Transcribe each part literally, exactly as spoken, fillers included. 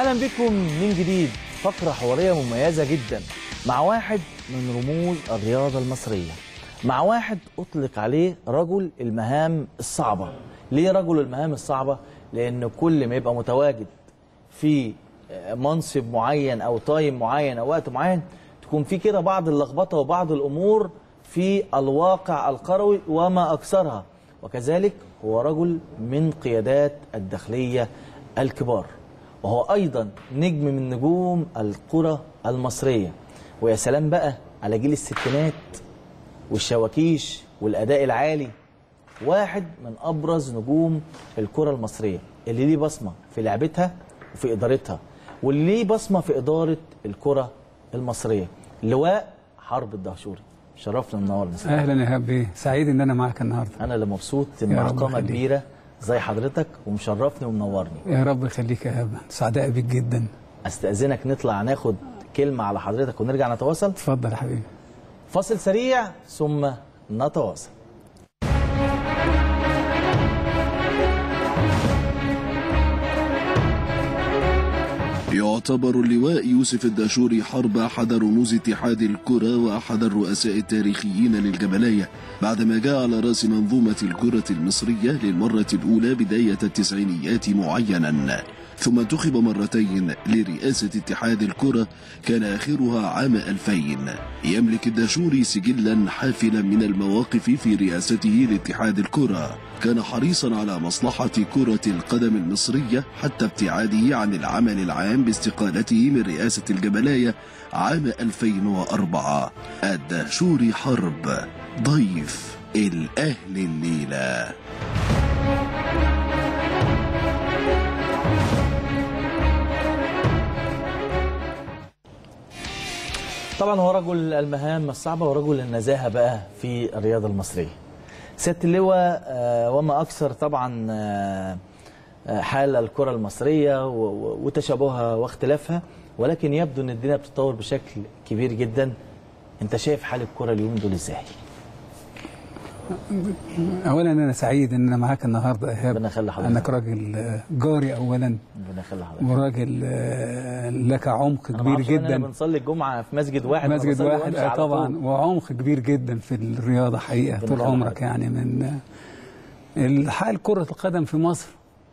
اهلا بكم من جديد، فقره حواريه مميزه جدا مع واحد من رموز الرياضه المصريه، مع واحد اطلق عليه رجل المهام الصعبه. ليه رجل المهام الصعبه؟ لان كل ما يبقى متواجد في منصب معين او تايم معين او وقت معين تكون في كده بعض اللخبطه وبعض الامور في الواقع القروي وما اكثرها، وكذلك هو رجل من قيادات الداخليه الكبار، وهو أيضا نجم من نجوم الكرة المصرية. ويا سلام بقى على جيل الستينات والشواكيش والأداء العالي، واحد من أبرز نجوم الكرة المصرية اللي ليه بصمة في لعبتها وفي إدارتها، واللي ليه بصمة في إدارة الكرة المصرية. لواء حرب الدهشوري، شرفنا النهارده. اهلا يا هبي، سعيد ان انا معاك النهارده. انا اللي مبسوط مع قامه كبيره زي حضرتك ومشرفني ومنورني. يا رب يخليك يا هبه، سعداء بيك جدا. استاذنك نطلع ناخد كلمه على حضرتك ونرجع نتواصل. اتفضل يا حبيبي. فاصل سريع ثم نتواصل. يعتبر اللواء يوسف الدهشوري حرب أحد رموز اتحاد الكرة وأحد الرؤساء التاريخيين للجبلية، بعدما جاء على رأس منظومة الكرة المصرية للمرة الأولى بداية التسعينيات معينا، ثم انتخب مرتين لرئاسة اتحاد الكرة كان آخرها عام ألفين. يملك الدهشوري سجلا حافلا من المواقف في رئاسته لاتحاد الكرة، كان حريصا على مصلحة كرة القدم المصرية حتى ابتعاده عن العمل العام باستقالته من رئاسة الجبلاية عام ألفين وأربعة. الدهشوري حرب، ضيف الأهل الليلة. طبعا هو رجل المهام الصعبة ورجل النزاهة بقى في الرياضة المصرية. سيادة اللواء وما أكثر طبعا حال الكرة المصرية وتشابهها واختلافها، ولكن يبدو أن الدنيا بتتطور بشكل كبير جدا. أنت شايف حال الكرة اليوم دول إزاي؟ اولا انا سعيد ان انا معاك النهارده يا ايهاب. ربنا يخلي حضرتك. انك راجل جاري اولا، ربنا يخلي حضرتك، وراجل لك عمق كبير جدا. احنا بنصلي الجمعه في مسجد واحد مسجد واحد آه طبعا، وعمق كبير جدا في الرياضه حقيقه طول عمرك يعني. من حال كره القدم في مصر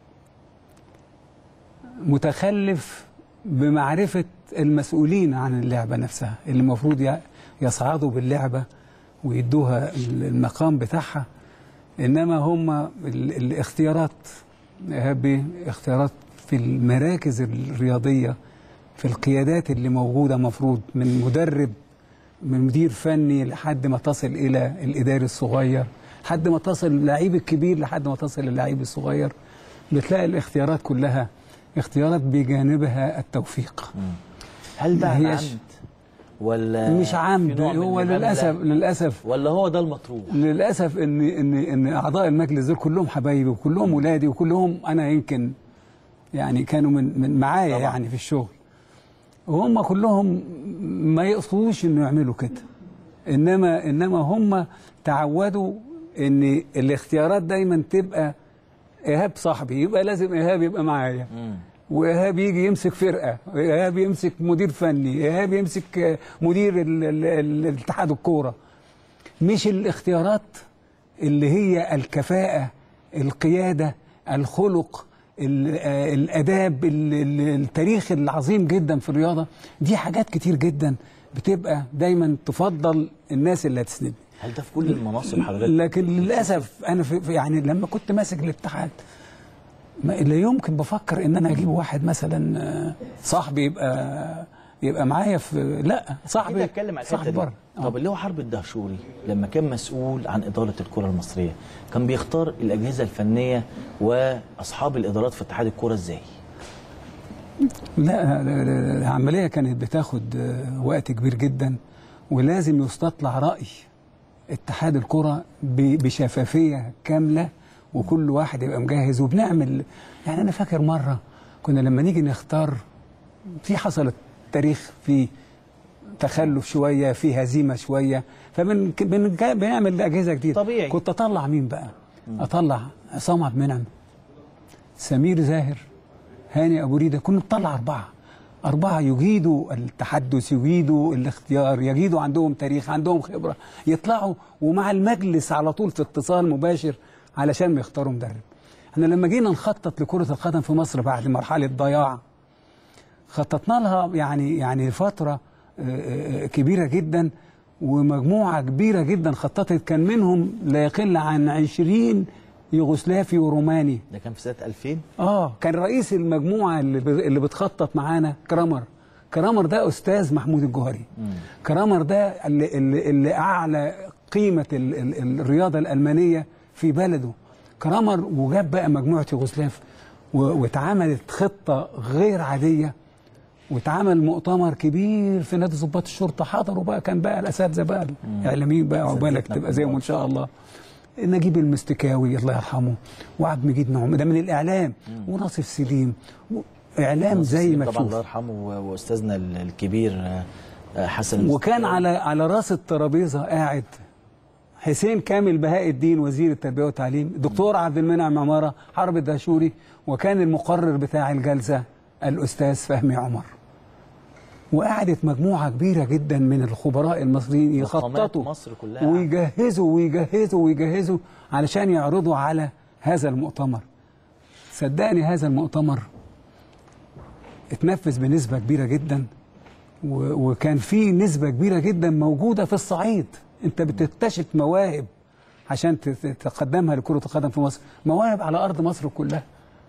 متخلف بمعرفه المسؤولين عن اللعبه نفسها، اللي المفروض يصعدوا باللعبه ويدوها المقام بتاعها، انما هم الاختيارات يا هبي اختيارات في المراكز الرياضيه، في القيادات اللي موجوده، مفروض من مدرب، من مدير فني لحد ما تصل الى الاداري الصغير، لحد ما تصل اللعيب الكبير، لحد ما تصل اللعيب الصغير. بتلاقي الاختيارات كلها اختيارات بجانبها التوفيق. هل بقى عمد ولا مش عمد؟ هو للاسف للاسف ولا هو ده المطروح؟ للاسف ان ان ان اعضاء المجلس دول كلهم حبايبي وكلهم ولادي وكلهم انا يمكن يعني كانوا من من معايا يعني في الشغل، وهم كلهم ما يقصدوش انه يعملوا كده، انما انما هم تعودوا ان الاختيارات دايما تبقى ايهاب صاحبي، يبقى لازم ايهاب يبقى معايا، وإيهاب يجي يمسك فرقة، إيهاب يمسك مدير فني، إيهاب يمسك مدير الاتحاد الكورة. مش الاختيارات اللي هي الكفاءة، القيادة، الخلق، الأداب، التاريخ العظيم جدا في الرياضة. دي حاجات كتير جدا بتبقى دايما تفضل الناس اللي هتسند. هل ده في كل المناصب حضرتك؟ لكن للأسف أنا في يعني لما كنت ماسك الاتحاد لا يمكن بفكر ان انا اجيب واحد مثلا صاحبي يبقى يبقى معايا في، لا صاحبي اتكلم على الحته دي. طب اللي هو حرب الدهشوري لما كان مسؤول عن اداره الكره المصريه كان بيختار الاجهزه الفنيه واصحاب الادارات في اتحاد الكره ازاي؟ لا العمليه كانت بتاخد وقت كبير جدا، ولازم يستطلع راي اتحاد الكره بشفافيه كامله، وكل واحد يبقى مجهز. وبنعمل يعني انا فاكر مره كنا لما نيجي نختار، في حصلت تاريخ في تخلف شويه، في هزيمه شويه، فبنعمل اجهزه جديده. طبيعي. كنت اطلع مين بقى؟ اطلع عصام عبد المنعم، سمير زاهر، هاني ابو ريده، كنا نطلع اربعه اربعه يجيدوا التحدث، يجيدوا الاختيار، يجيدوا عندهم تاريخ، عندهم خبره، يطلعوا ومع المجلس على طول في اتصال مباشر علشان ما يختاروا مدرب. احنا لما جينا نخطط لكره القدم في مصر بعد مرحله ضياع، خططنا لها يعني يعني فتره كبيره جدا، ومجموعه كبيره جدا خططت، كان منهم لا يقل عن عشرين يوغوسلافي وروماني. ده كان في سنه ألفين. اه كان رئيس المجموعه اللي اللي بتخطط معانا كرامر. كرامر ده استاذ محمود الجوهري. مم. كرامر ده اللي, اللي, اللي اعلى قيمه ال ال الرياضه الالمانيه في بلده. كرامر وجاب بقى مجموعه يوغوسلاف واتعملت خطه غير عاديه، واتعمل مؤتمر كبير في نادي ضباط الشرطه، حضروا بقى، كان بقى الاساتذه بقى الاعلاميين بقى، عقبالك تبقى زيهم ان شاء الله. نجيب المستكاوي الله يرحمه، وعبد المجيد نعم، ده من الاعلام، وناصف سليم، اعلام زي ما تشوف. طبعا الله يرحمه، واستاذنا الكبير حسن. وكان على على راس الترابيزه قاعد حسين كامل بهاء الدين وزير التربيه والتعليم، دكتور عبد المنعم عماره حرب الدهشوري، وكان المقرر بتاع الجلسه الاستاذ فهمي عمر. وقعدت مجموعه كبيره جدا من الخبراء المصريين يخططوا مصر كلها ويجهزوا ويجهزوا ويجهزوا علشان يعرضوا على هذا المؤتمر. صدقني هذا المؤتمر اتنفذ بنسبه كبيره جدا، وكان في نسبه كبيره جدا موجوده في الصعيد. انت بتكتشف مواهب عشان تقدمها لكره القدم في مصر، مواهب على ارض مصر كلها.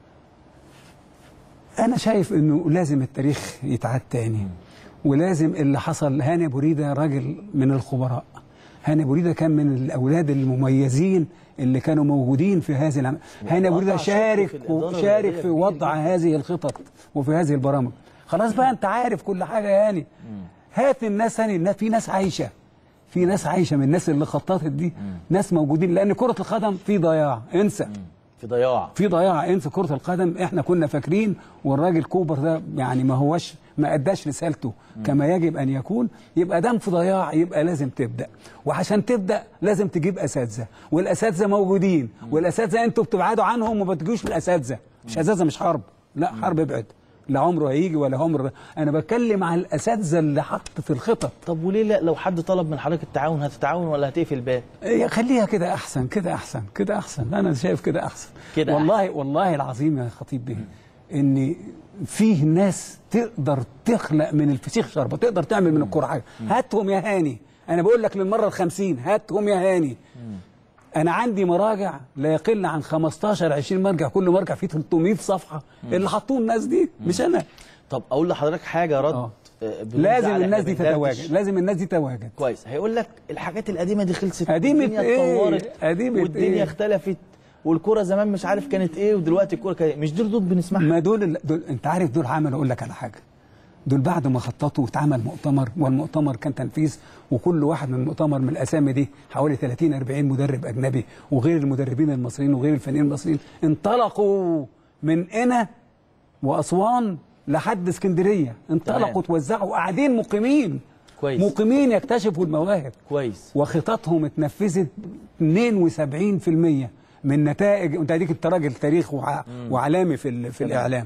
انا شايف انه لازم التاريخ يتعاد تاني، ولازم اللي حصل. هاني ابو ريده راجل من الخبراء، هاني ابو ريده كان من الاولاد المميزين اللي كانوا موجودين في هذه العمل. هاني ابو ريده شارك شارك في وضع هذه الخطط وفي هذه البرامج. خلاص بقى انت عارف كل حاجه يا هاني، هات الناس. هاني في ناس عايشه، في ناس عايشه من الناس اللي خططت دي، ناس موجودين، لان كره القدم في ضياع، انسى في ضياع في ضياع انسى كره القدم. احنا كنا فاكرين، والراجل كوبر ده يعني ما هوش ما اداش رسالته كما يجب ان يكون. يبقى دام في ضياع يبقى لازم تبدا، وعشان تبدا لازم تجيب اساتذه، والاساتذه موجودين، والاساتذه انتوا بتبعدوا عنهم وما بتجوش للاساتذه. مش اساتذه مش حرب، لا حرب ابعد، لا عمره هيجي ولا عمره. انا بتكلم على الاساتذه اللي حطت الخطط. طب وليه لا؟ لو حد طلب من حضرتك التعاون هتتعاون ولا هتقفل الباب؟ خليها كده احسن، كده احسن، كده احسن. انا شايف كده احسن كده والله أحسن. والله العظيم يا خطيب به، ان فيه ناس تقدر تخلق من الفسيخ شربة، تقدر تعمل من الكرة حاجه. هاتهم يا هاني، انا بقول لك للمره الخمسين، هاتهم يا هاني. انا عندي مراجع لا يقل عن خمستاشر عشرين مرجع، كل مرجع فيه ثلاثمية صفحه اللي حطوه الناس دي، مش انا. طب اقول لحضرتك حاجه رد. أوه. لازم الناس دي تتواجد، لازم الناس دي تتواجد. كويس. هيقول لك الحاجات القديمه دي خلصت، قديمه الدنيا ايه؟ اتطورت، قديمه والدنيا إيه؟ اختلفت، والكره زمان مش عارف كانت ايه ودلوقتي الكره كانت، مش دول دول بنسمعها. ما دول, دول انت عارف دول عملوا، اقول لك على حاجه، دول بعد ما خططوا واتعمل مؤتمر، والمؤتمر كان تنفيذ، وكل واحد من المؤتمر من الاسامي دي حوالي ثلاثين أربعين مدرب اجنبي، وغير المدربين المصريين وغير الفنانين المصريين، انطلقوا من قنا واسوان لحد اسكندريه، انطلقوا توزعوا، قاعدين مقيمين كويس، مقيمين يكتشفوا المواهب كويس، وخططهم اتنفذت اثنين وسبعين بالمية من نتائج. انت اديك انت راجل تاريخ وع... وعلامي في في الاعلام.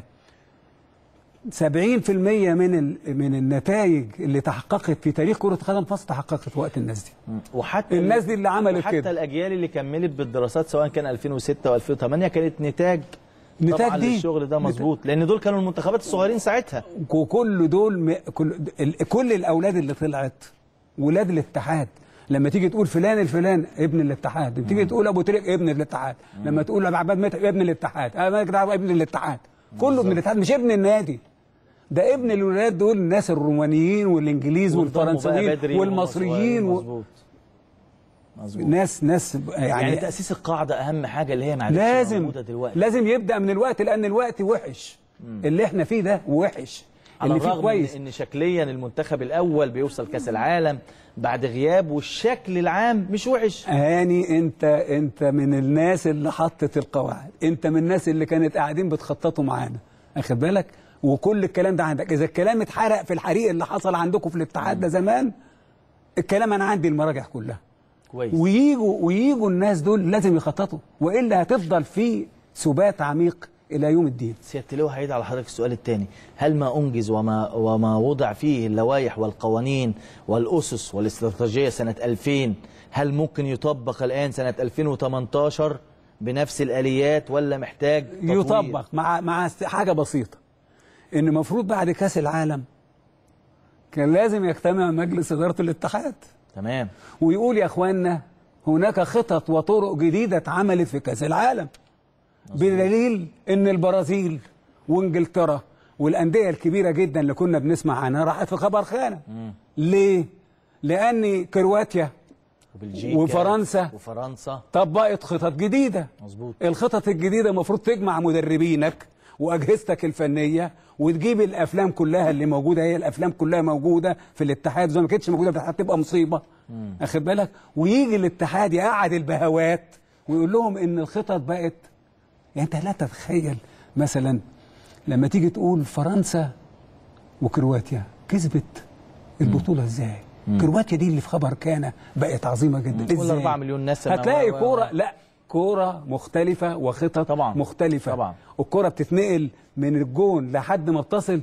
سبعين بالمية من ال... من النتائج اللي تحققت في تاريخ كرة قدم مصر تحققت وقت الناس دي. وحتى الناس دي اللي عملت وحتى كده، الاجيال اللي كملت بالدراسات سواء كان ألفين وستة وألفين وثمانية كانت نتاج نتاج طبعا دي للشغل ده مظبوط، لان دول كانوا المنتخبات الصغيرين ساعتها. وكل دول م... كل كل الاولاد اللي طلعت ولاد الاتحاد. لما تيجي تقول فلان الفلان ابن الاتحاد، لما تيجي تقول ابو تريك ابن الاتحاد، لما تقول ابو عباد متعب ابن الاتحاد، ابن الاتحاد، كله ابن الاتحاد، مش ابن النادي. ده ابن الولاد دول الناس الرومانيين والانجليز والفرنسيين والمصريين و... مظبوط. ناس ناس يعني, يعني تاسيس القاعده اهم حاجه اللي هي معلش لازم موجوده دلوقتي، لازم يبدا من الوقت، لان الوقت وحش. مم. اللي احنا فيه ده وحش، على الرغم كويس. ان شكليا المنتخب الاول بيوصل كاس العالم بعد غياب، والشكل العام مش وحش. هاني انت انت من الناس اللي حطت القواعد، انت من الناس اللي كانت قاعدين بتخططوا معانا، اخد بالك؟ وكل الكلام ده عندك. اذا الكلام اتحرق في الحريق اللي حصل عندكم في الاتحاد ده زمان، الكلام انا عندي المراجع كلها كويس. وييجوا وييجوا الناس دول لازم يخططوا، والا هتفضل في سبات عميق الى يوم الدين. سياده اللواء هعيد على حضرتك السؤال الثاني، هل ما انجز وما وما وضع فيه اللوائح والقوانين والاسس والاستراتيجيه سنه ألفين هل ممكن يطبق الان سنه ألفين وثمانية عشر بنفس الاليات ولا محتاج تطوير؟ يطبق مع مع حاجه بسيطه، ان المفروض بعد كاس العالم كان لازم يجتمع مجلس اداره الاتحاد تمام ويقول يا اخواننا هناك خطط وطرق جديده اتعملت في كاس العالم، بدليل ان البرازيل وانجلترا والانديه الكبيره جدا اللي كنا بنسمع عنها راحت في خبر خانه. ليه؟ لان كرواتيا وبلجيكا وفرنسا وفرنسا طبقت خطط جديده. مظبوط. الخطط الجديده المفروض تجمع مدربينك واجهزتك الفنيه وتجيب الافلام كلها اللي موجوده، هي الافلام كلها موجوده في الاتحاد، زي ما كانتش موجوده في الاتحاد تبقى مصيبه. اخد بالك؟ ويجي الاتحاد يقعد البهوات ويقول لهم ان الخطط بقت، يعني انت لا تتخيل مثلا لما تيجي تقول فرنسا وكرواتيا كسبت البطوله ازاي؟ مم. كرواتيا دي اللي في خبر كان بقت عظيمه جدا. ازاي؟ أربعة مليون ناس هتلاقي كوره، لا كوره مختلفه وخطط طبعا مختلفه طبعا. الكوره بتتنقل من الجون لحد ما بتصل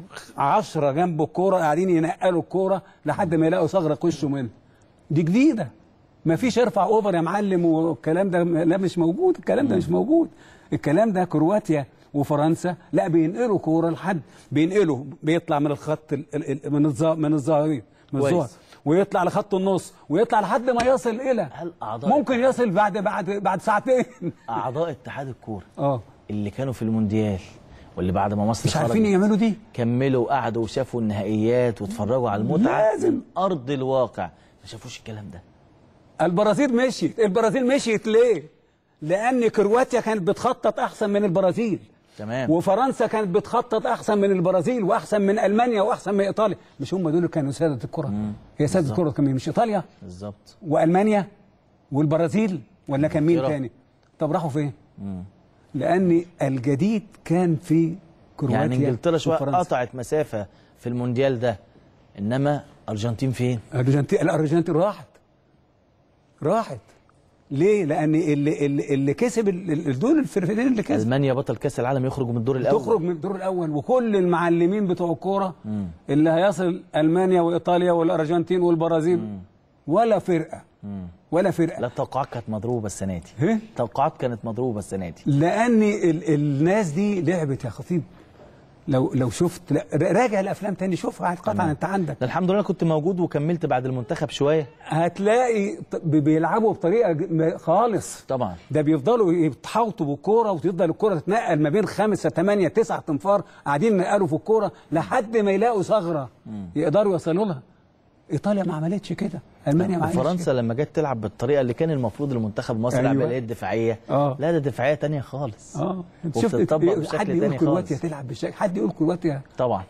عشرة جنب الكوره قاعدين ينقلوا الكوره لحد ما يلاقوا ثغره يخشوا منها. دي جديده، ما فيش ارفع اوفر يا معلم والكلام ده، لا مش موجود الكلام ده، مش موجود الكلام ده. كرواتيا وفرنسا لا بينقلوا كوره لحد بينقلوا بيطلع من الخط من الظهر من الظهرين من الظهر ويطلع لخط النص ويطلع لحد ما يصل الى هل اعضاء ممكن يصل بعد بعد بعد ساعتين. اعضاء اتحاد الكوره اه اللي كانوا في المونديال واللي بعد ما مصر مش عارفين يعملوا دي، كملوا وقعدوا وشافوا النهائيات واتفرجوا على المتعه لازم من ارض الواقع، ما شافوش الكلام ده. البرازيل مشيت، البرازيل مشيت ليه؟ لان كرواتيا كانت بتخطط احسن من البرازيل. تمام. وفرنسا كانت بتخطط احسن من البرازيل واحسن من المانيا واحسن من ايطاليا. مش هم دول كانوا ساده الكره؟ هي ساده الكره كان مش ايطاليا بالظبط والمانيا والبرازيل ولا كان مين تاني؟ طب راحوا فين؟ مم. لان الجديد كان في كرواتيا. يعني انجلترا شويه قطعت مسافه في المونديال ده، انما الارجنتين فين؟ الارجنتين الارجنتين راحت راحت ليه؟ لان اللي اللي, اللي كسب دول الفرقتين اللي كسب المانيا بطل كاس العالم يخرجوا من الدور الاول، تخرج من الدور الاول، وكل المعلمين بتوع الكوره اللي هيصل المانيا وايطاليا والارجنتين والبرازيل مم. ولا فرقه مم. ولا فرقه. لا التوقعات كانت مضروبه السنه دي، التوقعات كانت مضروبه السنه دي لان ال الناس دي لعبت يا خطيب. لو لو شفت راجع الافلام تاني شوفها قطعا انت عندك. الحمد لله كنت موجود وكملت بعد المنتخب شويه. هتلاقي بيلعبوا بطريقه خالص طبعا، ده بيفضلوا يتحوطوا بالكوره وتفضل الكوره تتنقل ما بين خمسه ثمانيه تسعه تنفار قاعدين ينقلوا في الكوره لحد ما يلاقوا ثغره يقدروا يوصلوا لها. ايطاليا ما عملتش كده، المانيا ما عملتش كده. فرنسا لما جت تلعب بالطريقه اللي كان المفروض المنتخب المصري يلعب بيها الدفاعيه، آه. لا ده دفاعيه ثانيه خالص. اه شفت حد يقول كرواتيا تلعب بالشكل، حد يقول كرواتيا طبعا.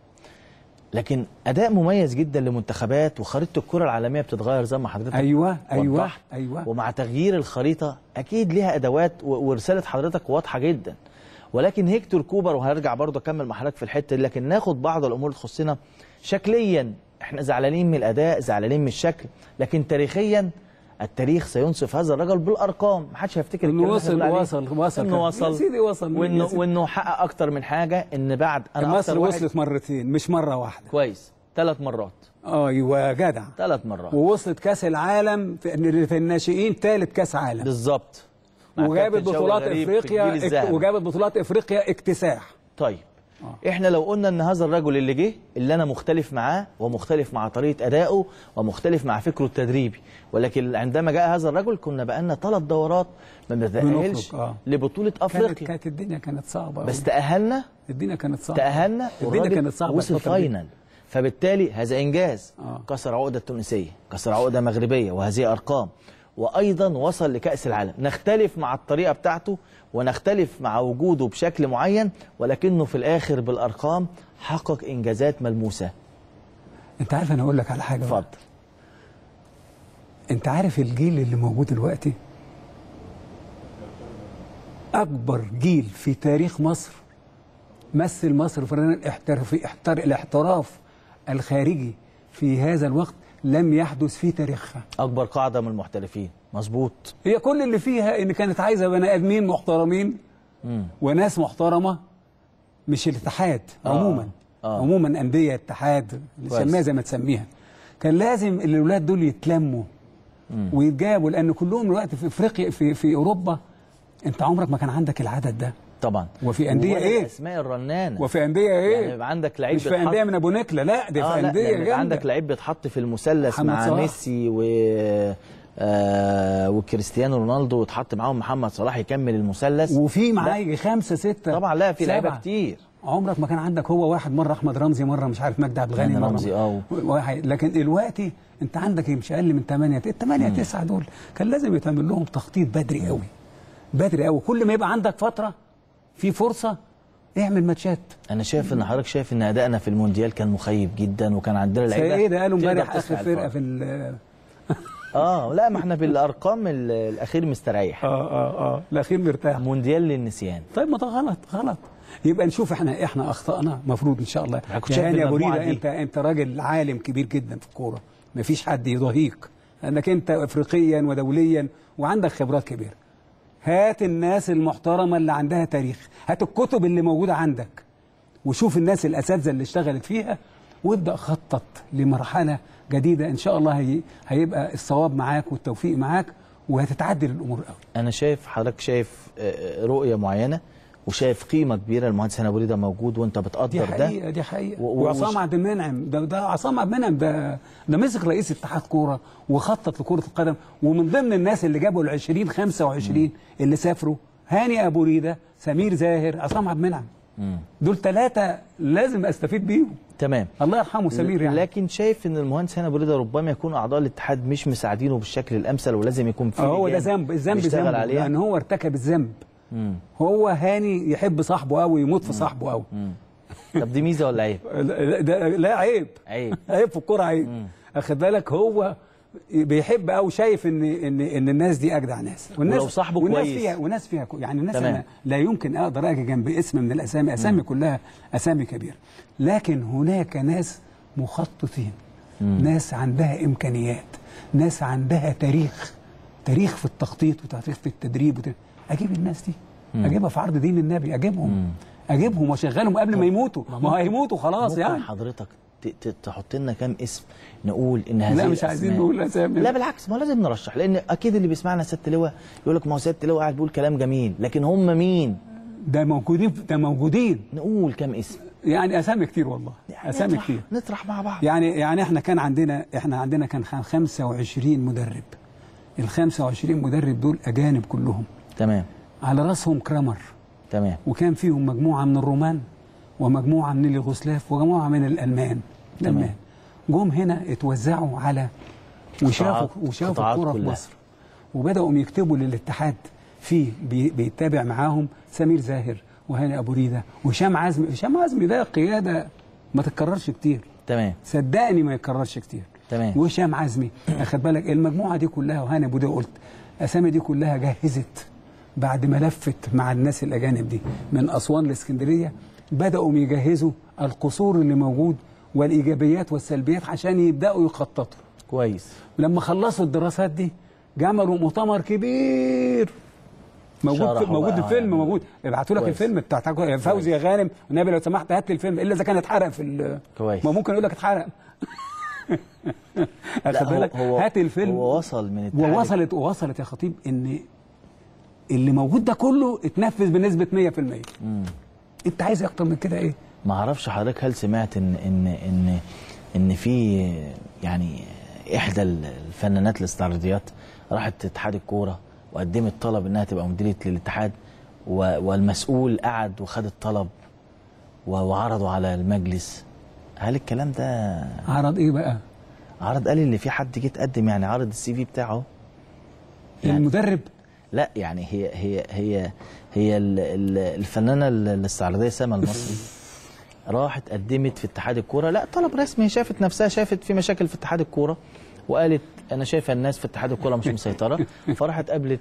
لكن اداء مميز جدا لمنتخبات، وخريطه الكره العالميه بتتغير زي ما حضرتك ايوه ايوه وضحت. ايوه ومع تغيير الخريطه اكيد ليها ادوات، ورساله حضرتك واضحه جدا. ولكن هيكتور كوبر، وهرجع برضه اكمل مع حضرتك في الحته دي، لكن ناخد بعض الامور اللي تخصنا. شكليا احنا زعلانين من الاداء، زعلانين من الشكل، لكن تاريخيا التاريخ سينصف هذا الرجل بالارقام. ما حدش هيفتكر انه وصل وصل وصل انه وصل يا سيدي وصل وانه وانه حقق اكتر من حاجه. ان بعد انا مصر وصلت مرتين مش مره واحده. كويس، ثلاث مرات. ايوه جدع، ثلاث مرات. ووصلت كاس العالم في, في الناشئين ثالث كاس عالم بالظبط. وجابت بطولات افريقيا وجابت بطولات افريقيا اكتساح. طيب آه. احنا لو قلنا ان هذا الرجل اللي جه، اللي انا مختلف معاه ومختلف مع طريقه ادائه ومختلف مع فكره التدريبي، ولكن عندما جاء هذا الرجل كنا بقالنا ثلاث دورات ما بنتاهلش آه. لبطوله افريقيا. كانت, كانت الدنيا كانت صعبه بس تاهلنا، الدنيا كانت صعبه تاهلنا الدنيا كانت صعبه، وصل فاينل. فبالتالي هذا انجاز آه. كسر عقده التونسيه، كسر عقده مغربيه، وهذه ارقام. وايضا وصل لكاس العالم. نختلف مع الطريقه بتاعته ونختلف مع وجوده بشكل معين، ولكنه في الاخر بالارقام حقق انجازات ملموسه. انت عارف انا اقول لك على حاجه؟ اتفضل. انت عارف الجيل اللي موجود دلوقتي اكبر جيل في تاريخ مصر، مثل مصر في احتر الاحتراف الخارجي في هذا الوقت لم يحدث في تاريخها. اكبر قاعده من المحترفين. مظبوط. هي كل اللي فيها ان كانت عايزه بني ادمين محترمين وناس محترمه، مش الاتحاد آه. عموما آه. عموما انديه اتحاد سميها زي ما تسميها، كان لازم الاولاد دول يتلموا ويتجابوا، لان كلهم دلوقتي في افريقيا في في اوروبا انت عمرك ما كان عندك العدد ده طبعا. وفي انديه ايه؟ الاسماء الرنانه. وفي انديه ايه؟ يعني يبقى عندك لعيب مش في انديه من ابو نكله، لا ده آه في انديه جامده. عندك لعيب بيتحط في المثلث مع صلاح. ميسي و آه وكريستيانو رونالدو، واتحط معاهم محمد صلاح يكمل المثلث، وفي معاه يجي خمسه سته طبعا. لا في لعيبه سبعة. كتير. عمرك ما كان عندك هو واحد، مره احمد رمزي، مره مش عارف مجدي عبد الغني، مره رمزي اه واحد. لكن دلوقتي انت عندك مش اقل من ثمانيه الثمانيه تسعه دول كان لازم يتعمل لهم تخطيط بدري قوي بدري قوي. كل ما يبقى عندك فتره في فرصه اعمل ماتشات. انا شايف ان حضرتك شايف ان ادائنا في المونديال كان مخيب جدا، وكان عندنا لعيبه ايه ده قالوا امبارح اخر فرقه في ال اه لا ما احنا في الارقام الاخير مستريح. اه اه اه الاخير مرتاح. مونديال للنسيان. طيب ما ده غلط غلط. يبقى نشوف احنا احنا اخطأنا المفروض ان شاء الله. يعني يا ابو ريده انت انت راجل عالم كبير جدا في الكوره، مفيش حد يضاهيك لانك انت افريقيا ودوليا وعندك خبرات كبيره. هات الناس المحترمه اللي عندها تاريخ، هات الكتب اللي موجوده عندك وشوف الناس الاساتذه اللي اشتغلت فيها، وابدا خطط لمرحله جديده ان شاء الله. هي هيبقى الصواب معاك والتوفيق معاك وهتتعدل الامور قوي. انا شايف حضرتك شايف رؤيه معينه وشايف قيمه كبيره. المهندس هاني ابو ريده موجود وانت بتقدر دي ده. حقيقة دي حقيقه. وعصام عبد المنعم ده ده عصام عبد المنعم ده ده مسك رئيس اتحاد كوره وخطط لكره القدم، ومن ضمن الناس اللي جابوا ال عشرين خمسة وعشرين اللي سافروا هاني ابو ريده، سمير زاهر، عصام عبد المنعم. دول ثلاثه لازم استفيد بيهم. تمام. الله يرحمه سمير يعني. لكن شايف ان المهندس هاني ابو ريده ربما يكون اعضاء الاتحاد مش مساعدينه بالشكل الامثل، ولازم يكون في هو ده ذنب. الذنب ذنب لان هو ارتكب الذنب. مم. هو هاني يحب صاحبه قوي ويموت في صاحبه قوي. طب دي ميزه ولا عيب؟ لا, لا, لا عيب. عيب عيب في الكوره عيب. اخد بالك هو بيحب قوي، شايف ان ان ان الناس دي اجدع ناس، والناس ولو صاحبه والناس كويس فيها وناس فيها يعني الناس أنا لا يمكن اقدر اجي جنب اسم من الاسامي، اسامي مم. كلها اسامي كبيره، لكن هناك ناس مخططين، مم. ناس عندها امكانيات، ناس عندها تاريخ تاريخ في التخطيط وتاريخ في التدريب وت... اجيب الناس دي، مم. اجيبها في عرض دين النبي، اجيبهم مم. اجيبهم واشغلهم قبل ما يموتوا، ما هيموتوا خلاص يعني. حضرتك تحط لنا كام اسم نقول ان هذه لا مش عايزين نقول اسامي، لا بالعكس، ما لازم نرشح، لان اكيد اللي بيسمعنا سياده اللواء يقول لك ما هو سياده اللواء قاعد بيقول كلام جميل، لكن هم مين؟ ده موجودين ده موجودين نقول كام اسم يعني، اسامي كتير والله، يعني اسامي نطرح كتير نطرح مع بعض. يعني يعني احنا كان عندنا احنا عندنا كان خمسة وعشرين مدرب، ال خمسة وعشرين مدرب دول اجانب كلهم، تمام، على راسهم كرامر، تمام، وكان فيهم مجموعه من الرومان ومجموعه من اليوغوسلاف ومجموعه من الالمان، تمام. جم هنا اتوزعوا على وشافوا وشافوا الكوره في مصر، وبداوا يكتبوا للاتحاد فيه بيتابع معاهم سمير زاهر وهاني ابو ريده وهشام عزمي. هشام عزمي ده قياده ما تتكررش كتير، تمام، صدقني ما يتكررش كتير، تمام. وهشام عزمي اخد بالك المجموعه دي كلها وهاني ابو ريده، قلت اسامي دي كلها جهزت بعد ما لفت مع الناس الاجانب دي من اسوان لاسكندريه، بداوا يجهزوا القصور اللي موجود والايجابيات والسلبيات عشان يبداوا يخططوا كويس. لما خلصوا الدراسات دي عملوا مؤتمر كبير موجود في موجود الفيلم، يعني موجود، ابعتوا لك الفيلم بتاع فوزي يا غانم، والنبي لو سمحت هات لي الفيلم، الا اذا كان اتحرق في كويس، ما ممكن يقول لك اتحرق اخد بالك، هات الفيلم. هو وصل من التعريف. ووصلت ووصلت يا خطيب ان اللي موجود ده كله اتنفذ بنسبه مية في المية. امم انت عايز اكتر من كده ايه؟ ما اعرفش حضرتك هل سمعت ان ان ان ان في يعني احدى الفنانات الاستعراضيات راحت اتحاد الكوره وقدمت طلب انها تبقى مديريه للاتحاد، والمسؤول قعد وخد الطلب وعرضه على المجلس. هل الكلام ده عرض ايه بقى؟ عرض قال اللي في حد جه اتقدم، يعني عرض السي في بتاعه يعني المدرب. لا يعني هي هي هي هي الفنانه الاستعراضيه سما المصري راحت قدمت في اتحاد الكوره، لا طلب رسمي، شافت نفسها شافت في مشاكل في اتحاد الكوره وقالت انا شايفه الناس في اتحاد الكوره مش مسيطره، فراحت قابلت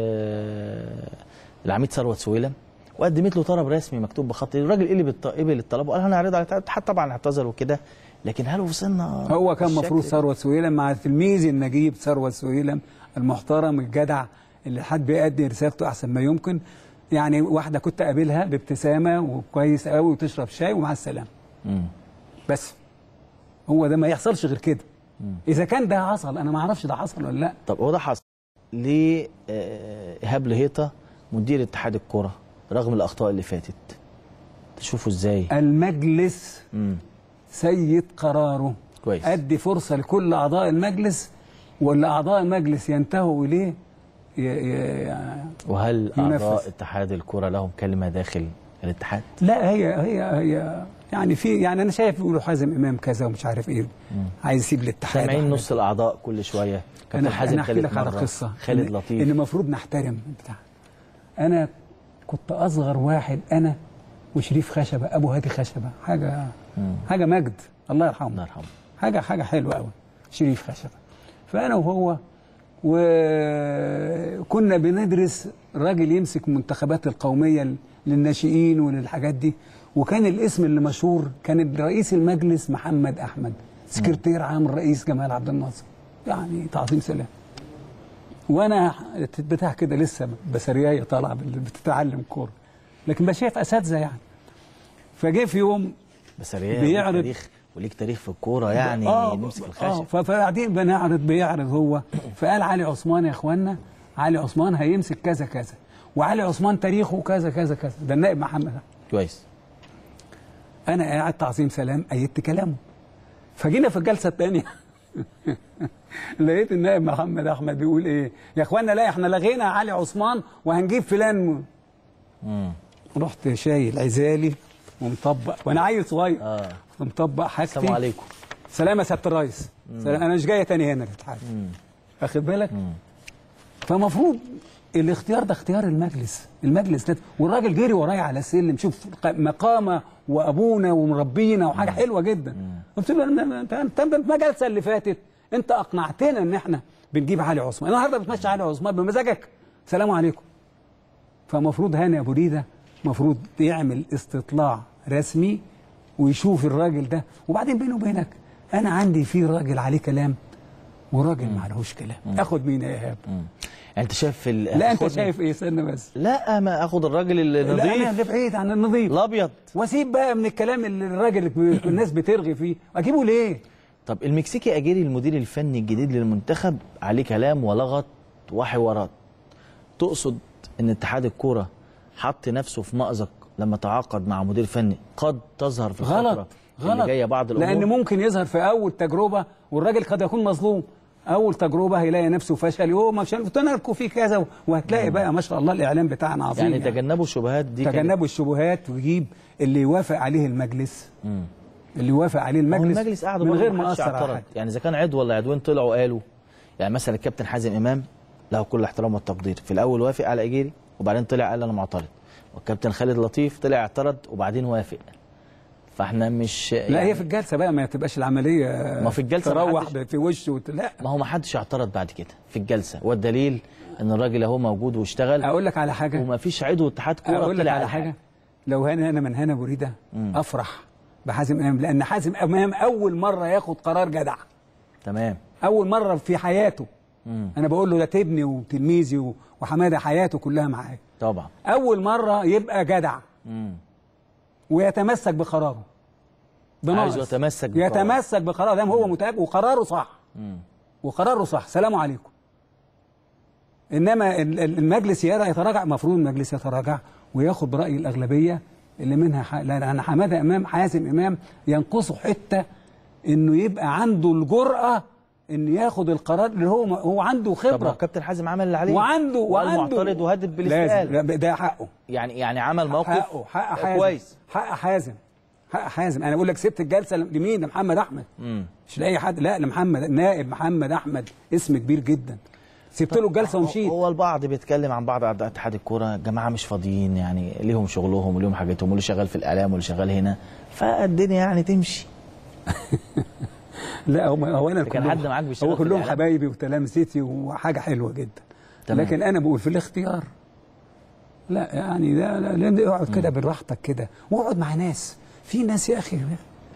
العميد ثروت سويلم وقدمت له طلب رسمي مكتوب بخط، الراجل قبل قبل الطلب وقال انا هعرضه على الاتحاد، طبعا اعتذر وكده، لكن هل وصلنا؟ هو كان المفروض ثروت سويلم مع تلميذي النجيب ثروت سويلم المحترم الجدع اللي حد بيأدي رسالته احسن ما يمكن، يعني واحده كنت اقابلها بابتسامه وكويس قوي وتشرب شاي ومع السلامه. مم. بس هو ده ما يحصلش غير كده. مم. اذا كان ده حصل انا ما اعرفش ده حصل ولا لا. طب هو ده حصل ليه؟ ايهاب لهيطه مدير اتحاد الكره رغم الاخطاء اللي فاتت تشوفوا ازاي؟ المجلس مم. سيد قراره. كويس. ادي فرصه لكل اعضاء المجلس واللي اعضاء المجلس ينتهوا اليه ي... ي... وهل ينفذ. اعضاء اتحاد الكره لهم كلمه داخل الاتحاد؟ لا هي هي هي يعني في يعني انا شايف بيقولوا حازم امام كذا ومش عارف ايه. مم. عايز يسيب الاتحاد. سامعين نص الاعضاء كل شويه. انا انا احكي لك على قصه خالد لطيف ان المفروض نحترم بتاع. انا كنت اصغر واحد انا وشريف خشبه ابو هادي خشبه حاجه مم. حاجه مجد الله يرحمه. الله يرحمه. حاجه حاجه حلوه قوي شريف خشبه. فانا وهو وكنا بندرس راجل يمسك المنتخبات القوميه للناشئين وللحاجات دي، وكان الاسم اللي مشهور كان رئيس المجلس محمد احمد، سكرتير عام الرئيس جمال عبد الناصر، يعني تعظيم سلام. وانا بتاع كده لسه بسريايه طالعه بتتعلم كوره، لكن بشايف اساتذه يعني. فجه في يوم بسريايه بيعرض تاريخ وليك تاريخ في الكوره يعني آه نمسك الخشب. اه فقاعدين بنعرض بيعرض هو، فقال علي عثمان يا اخوانا علي عثمان هيمسك كذا كذا، وعلي عثمان تاريخه كذا كذا كذا، ده النائب محمد. كويس. انا قاعد تعظيم سلام ايدت كلامه. فجينا في الجلسه الثانيه لقيت النائب محمد احمد بيقول ايه يا اخوانا لا احنا لغينا علي عثمان وهنجيب فلان. امم رحت شايل عزالي ومطبق وانا عيل صغير اه ومطبق حاجتي. السلام عليكم. سلام يا سياده الريس. سلام انا مش جايه تاني هنا الاتحاد. واخد بالك؟ مم. فمفروض الاختيار ده اختيار المجلس، المجلس ده والراجل جري ورايا على السلم شوف مقامه وابونا ومربينا وحاجه مم. حلوه جدا. مم. قلت له انت انت المجلسه اللي فاتت انت اقنعتنا ان احنا بنجيب علي عثمان، النهارده بتمشي علي عثمان بمزاجك. سلام عليكم. فمفروض هاني ابو ريده مفروض يعمل استطلاع رسمي ويشوف الراجل ده، وبعدين بينه وبينك انا عندي في راجل عليه كلام وراجل ما عليهوش كلام. مم. اخد مين يا ايهاب؟ انت شايف في لا انت شايف ايه؟ استنى بس. لا ما اخد الراجل النظيف. لا انا اللي بعيد عن النظيف الابيض، واسيب بقى من الكلام اللي الراجل اللي الناس بترغي فيه اجيبه ليه؟ طب المكسيكي اجيري المدير الفني الجديد للمنتخب عليه كلام ولغط وحوارات، تقصد ان اتحاد الكوره حط نفسه في مأزق لما تعاقد مع مدير فني قد تظهر في الفتره غلط اللي غلط جايه بعض الامور؟ لان ممكن يظهر في اول تجربه والراجل قد يكون مظلوم. اول تجربه هيلاقي نفسه فشل هو مش تنركوا فيه كذا وهتلاقي بقى ما شاء الله الاعلام بتاعنا عظيم. يعني, يعني تجنبوا الشبهات دي. تجنبوا الشبهات ويجيب اللي يوافق عليه المجلس. مم. اللي يوافق عليه المجلس, المجلس من غير ما اثر على حد. يعني اذا كان عضو ولا عضوين طلعوا قالوا، يعني مثلا الكابتن حازم امام له كل الاحترام والتقدير، في الاول وافق على اجيري وبعدين طلع قال انا معترض، والكابتن خالد لطيف طلع اعترض وبعدين وافق. فاحنا مش لا يعني هي في الجلسه بقى ما تبقاش العمليه ما في الجلسه تروح في وشه وت... لا ما هو ما حدش اعترض بعد كده في الجلسه، والدليل ان الراجل اهو موجود واشتغل. اقول لك على حاجه وما فيش عضو اتحاد كوره اقول لك على حاجه, حاجة. لو انا انا من هنا بريده افرح بحازم امام، لان حازم امام اول مره ياخد قرار جدع. تمام. اول مره في حياته. مم. انا بقول له ده ابني وتلميذي وحماده حياته كلها معايا. طبعا. اول مره يبقى جدع. مم. ويتمسك بقراره. عايز يتمسك بقراره. يتمسك بقراره دام هو متاكد وقراره صح. مم. وقراره صح. سلام عليكم. انما المجلس يتراجع، المفروض المجلس يتراجع وياخد براي الاغلبيه اللي منها ح... لان حماده امام حازم امام ينقصه حته انه يبقى عنده الجرأه انه ياخد القرار اللي هو هو عنده خبره. طب كابتن حازم عمل اللي عليه وعنده وعنده معترض وهدد بالاستقاله. ده حقه. يعني يعني عمل موقف حقه حق حازم كويس. حق حازم حق حازم. انا بقول لك سبت الجلسه لمين؟ لمحمد احمد. مم. مش لاي حد، لا لمحمد نائب محمد احمد، اسم كبير جدا. سبت له الجلسه ومشيت. هو البعض بيتكلم عن بعض اعضاء اتحاد الكوره، جماعه مش فاضيين، يعني ليهم شغلهم وليهم حاجتهم، واللي شغال في الاعلام واللي شغال هنا، فالدنيا يعني تمشي. لا هو هو انا كان حد معاك بيشتغل هو كلهم حبايبي وتلامذتي وحاجه حلوه جدا. تمام. لكن انا بقول في الاختيار لا يعني ده لا اقعد كده براحتك كده، واقعد مع ناس، في ناس يا اخي،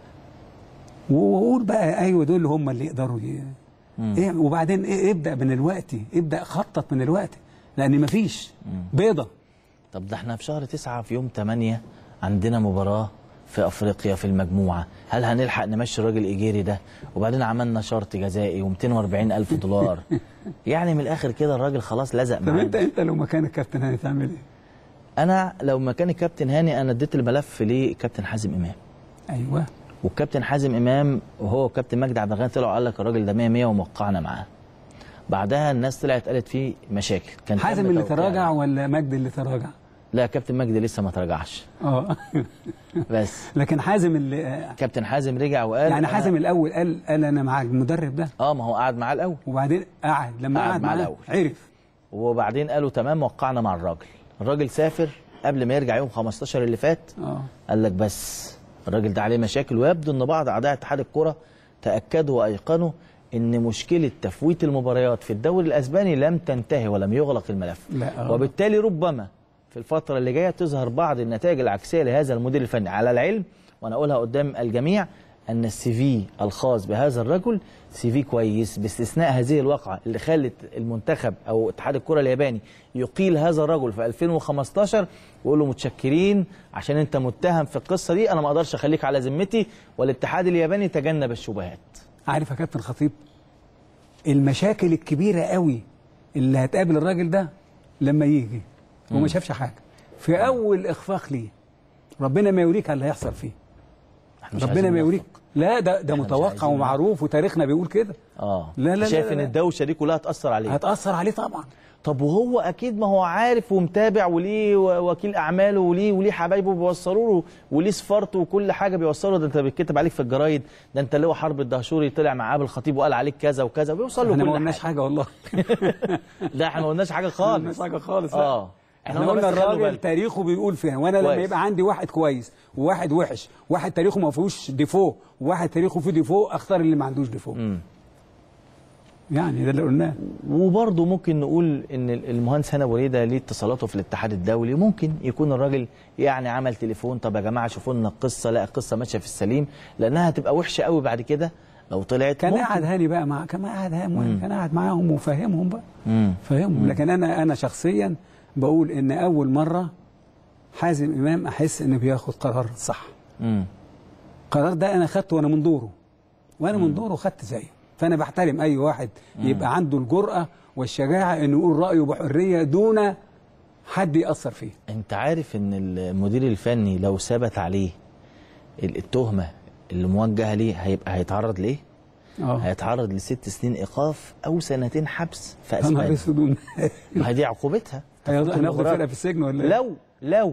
وقول بقى ايوه دول هم اللي يقدروا ي... إيه وبعدين إيه ابدا من الوقت، ابدا خطط من الوقت، لان مفيش بيضه طب ده احنا في شهر تسعة في يوم تمانية عندنا مباراه في افريقيا في المجموعه، هل هنلحق نمشي الراجل ايجيري ده؟ وبعدين عملنا شرط جزائي ومئتين وأربعين ألف دولار. يعني من الاخر كده الراجل خلاص لزق معانا. طب انت انت لو مكان الكابتن هاني تعمل ايه؟ انا لو مكان الكابتن هاني انا اديت الملف لكابتن حازم امام. ايوه. والكابتن حازم امام وهو كابتن مجدي عبد الغني طلعوا قال لك الراجل ده مية مية وموقعنا معاه. بعدها الناس طلعت قالت فيه مشاكل. كان حازم اللي تراجع ولا مجدي اللي تراجع؟ لا كابتن مجدي لسه ما تراجعش. اه بس لكن حازم اللي كابتن حازم رجع وقال يعني حازم الاول قال قال انا معاك المدرب ده. اه ما هو قعد معاه الاول وبعدين قعد لما قعد معاه الاول عرف، وبعدين قالوا تمام وقعنا مع الراجل. الراجل سافر قبل ما يرجع يوم خمستاشر اللي فات. اه قال لك بس الراجل ده عليه مشاكل، ويبدو ان بعض اعضاء اتحاد الكره تاكدوا وايقنوا ان مشكله تفويت المباريات في الدوري الاسباني لم تنتهي ولم يغلق الملف. لا آه. وبالتالي ربما في الفتره اللي جايه تظهر بعض النتائج العكسيه لهذا المدير الفني، على العلم وانا اقولها قدام الجميع ان السي في الخاص بهذا الرجل سي في كويس، باستثناء هذه الواقعه اللي خلت المنتخب او اتحاد الكره الياباني يقيل هذا الرجل في ألفين وخمستاشر ويقول له متشكرين عشان انت متهم في القصه دي، انا ما اقدرش اخليك على ذمتي، والاتحاد الياباني تجنب الشبهات. عارف يا كابتن خطيب المشاكل الكبيره قوي اللي هتقابل الراجل ده لما يجي وما شافش حاجه في اول اخفاق ليه، ربنا ما يوريك اللي هيحصل فيه. ربنا ما يوريك. لا ده ده متوقع ومعروف وتاريخنا بيقول كده. اه لا لا شايف لا ان الدوشه دي كلها هتاثر عليه؟ هتاثر عليه طبعا. طب وهو اكيد ما هو عارف ومتابع وليه وكيل اعماله وليه وليه حبايبه بيوصلوا له وليه سفارته وكل حاجه بيوصلوا. ده انت بيتكتب عليك في الجرايد، ده انت اللي هو حرب الدهشوري طلع مع عابد الخطيب وقال عليك كذا وكذا، بيوصل له كل حاجه. احنا ما قلناش حاجه والله. لا احنا ما قلناش حاجه خالص. ما قلناش حاجه خالص. اه احنا قلنا الراجل تاريخه بيقول فيها، وانا لما يبقى عندي واحد كويس وواحد وحش، واحد تاريخه ما فيهوش ديفو وواحد تاريخه فيه ديفو، اختار اللي ما عندوش ديفو. امم يعني ده اللي قلناه. وبرضه ممكن نقول ان المهندس هاني ابو ريده ليه اتصالاته في الاتحاد الدولي، ممكن يكون الراجل يعني عمل تليفون طب يا جماعه شوفوا لنا القصه، لا القصه ماشيه في السليم، لانها هتبقى وحشه قوي بعد كده لو طلعت. كان قاعد هاني بقى مع كان قاعد هاني كان قاعد معاهم وفاهمهم بقى. مم. فاهمهم. لكن انا انا شخصيا بقول ان اول مره حازم امام احس انه بياخد قرار صح. امم القرار ده انا خدته وانا من دوره، وانا من دوره خدت زيه. فانا بحترم اي واحد مم. يبقى عنده الجرأه والشجاعه انه يقول رايه بحريه دون حد ياثر فيه. انت عارف ان المدير الفني لو ثبت عليه التهمه اللي موجهه ليه هيبقى هيتعرض ليه؟ اه هيتعرض لست سنين ايقاف او سنتين حبس في اسبانيا. اسبانيا. ما هي دي عقوبتها. هناخد فرقه في السجن ولا لو لو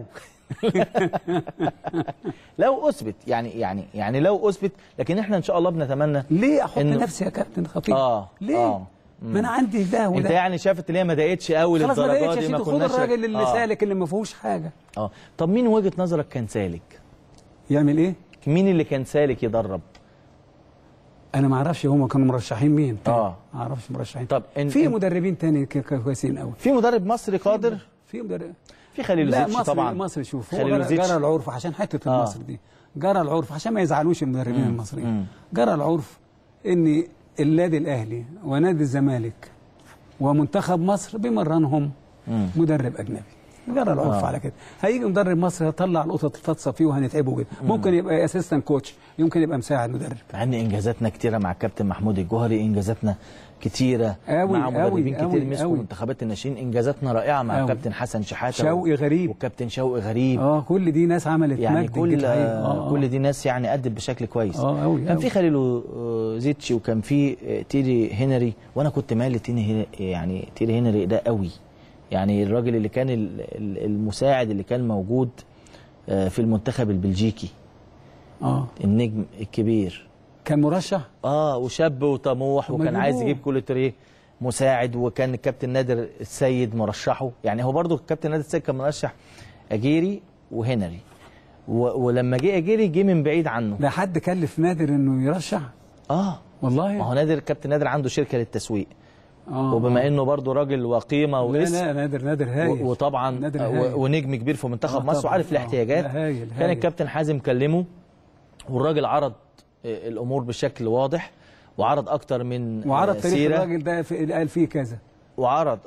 لو اثبت يعني يعني يعني لو اثبت، لكن احنا ان شاء الله بنتمنى. ليه احط نفسي يا كابتن خطيب؟ اه ليه؟ آه. ما انا عندي ده وده. انت يعني شافت اللي هي ما ضايقتش قوي للدرجه دي؟ ما كناش. خد الراجل اللي آه. سالك اللي ما فيهوش حاجه. اه طب مين وجهه نظرك كان سالك؟ يعمل ايه؟ مين اللي كان سالك يدرب؟ انا ما اعرفش هم كانوا مرشحين مين. اه ما اعرفش مرشحين. طب إن في مدربين تاني كويسين قوي. في مدرب مصري قادر؟ في مدرب في خليل زيتش طبعا. لا مصر شوف هو جرى العرف عشان حته آه. مصر دي، جرى العرف عشان ما يزعلوش المدربين مم. المصريين. جرى العرف ان النادي الاهلي ونادي الزمالك ومنتخب مصر بيمرنهم مم. مدرب اجنبي. جرى العرف آه. على كده. هيجي مدرب مصري يطلع القطط الفاطسه فيه وهنتعبه جدا. ممكن يبقى اسيستنت كوتش، يمكن يبقى مساعد مدرب. مع ان انجازاتنا كتيره مع الكابتن محمود الجوهري، انجازاتنا كتيره أوي مع مدربين أوي كتير مسكوا منتخبات الناشئين، انجازاتنا رائعه مع الكابتن حسن شحاته شوقي غريب والكابتن شوقي غريب. اه كل دي ناس عملت يعني مجد كل آه كل دي ناس يعني أدت بشكل كويس. اه قوي كان في خليل زيتش وكان في تيري هنري، وانا كنت مالي تيري يعني تيري هنري ده قوي، يعني الراجل اللي كان المساعد اللي كان موجود في المنتخب البلجيكي. اه النجم الكبير كان مرشح اه وشاب وطموح وكان عايز يجيب كل تريه مساعد، وكان الكابتن نادر السيد مرشحه. يعني هو برضو الكابتن نادر السيد كان مرشح اجيري وهنري، ولما جه اجيري جه من بعيد عنه. ده حد كلف نادر انه يرشح؟ اه والله ما هو نادر الكابتن نادر عنده شركه للتسويق. آه وبما انه برضه راجل وقيمه واسم. لا لا نادر نادر هايل. وطبعا نادر هايل. ونجم كبير في منتخب آه مصر وعارف الاحتياجات. هايل هايل. كان الكابتن حازم كلمه والراجل عرض الامور بشكل واضح، وعرض اكتر من وعرض تاريخ سيرة. الراجل ده في قال فيه كذا، وعرض اه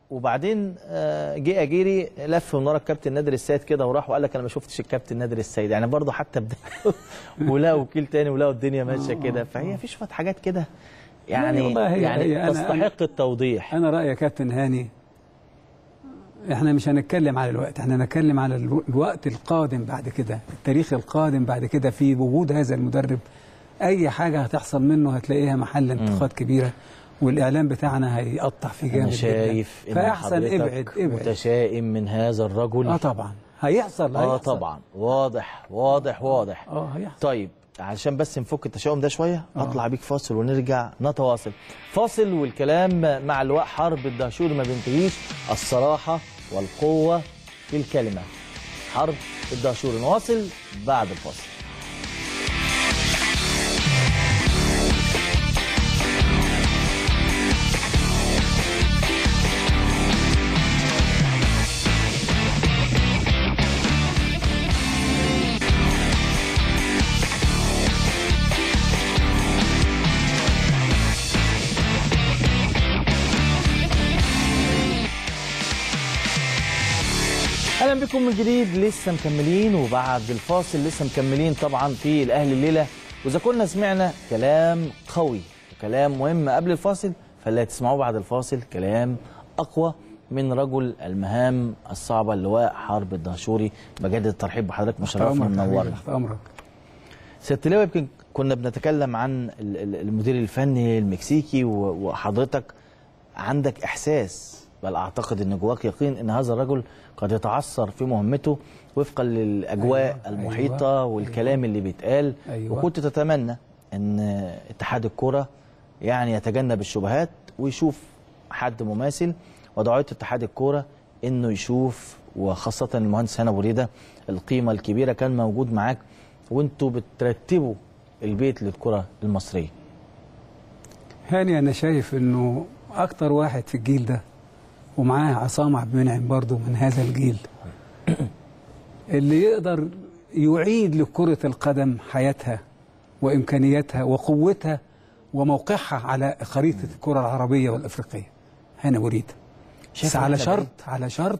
وبعدين آه، جه اجيري لف من ورا الكابتن نادر السيد كده وراح وقال لك انا ما شفتش الكابتن نادر السيد، يعني برضه حتى بدا ولا وكيل تاني ولا الدنيا ماشيه كده. فهي في شويه حاجات كده يعني والله هي يعني هي تستحق التوضيح. انا رايي يا كابتن هاني، احنا مش هنتكلم على الوقت، احنا هنتكلم على الو- الوقت القادم بعد كده، التاريخ القادم بعد كده في وجود هذا المدرب. اي حاجه هتحصل منه هتلاقيها محل انتقاد كبيره، والاعلام بتاعنا هيقطع في جامد انا شايف جدا. ان فاحسن ابعد حضرتك ابعد. متشائم من هذا الرجل. اه طبعا هيحصل اه هيحصل. طبعا واضح واضح واضح. اه هيحصل. طيب علشان بس نفك التشاؤم ده شويه اطلع بيك فاصل ونرجع نتواصل. فاصل والكلام مع اللواء حرب الدهشوري ما بينتهيش. الصراحه والقوه في الكلمه. حرب الدهشوري. نواصل بعد الفاصل. اهلا بكم من جديد. لسه مكملين وبعد الفاصل لسه مكملين طبعا في الاهلي الليله. واذا كنا سمعنا كلام قوي وكلام مهم قبل الفاصل، فاللي هتسمعوه بعد الفاصل كلام اقوى من رجل المهام الصعبه اللواء حرب الدهشوري. بجدد الترحيب بحضرتك، مشرفنا ومنورنا. تحت امرك. سياده اللواء، يمكن كنا بنتكلم عن ال- ال- المدير الفني المكسيكي و- وحضرتك عندك احساس، بل اعتقد ان جواك يقين ان هذا الرجل قد يتعثر في مهمته وفقا للاجواء أيوة، المحيطه أيوة، والكلام اللي بيتقال. أيوة. وكنت تتمنى ان اتحاد الكره يعني يتجنب الشبهات ويشوف حد مماثل، ودعوت اتحاد الكره انه يشوف، وخاصه المهندس هاني ابو ريده القيمه الكبيره كان موجود معاك وانتوا بترتبوا البيت للكره المصريه. هاني انا شايف انه اكتر واحد في الجيل ده، ومعاه عصام عبد المنعم برضه من هذا الجيل، اللي يقدر يعيد لكرة القدم حياتها وإمكانياتها وقوتها وموقعها على خريطة الكرة العربية والأفريقية. هاني أبو ريدة. بس على شرط على شرط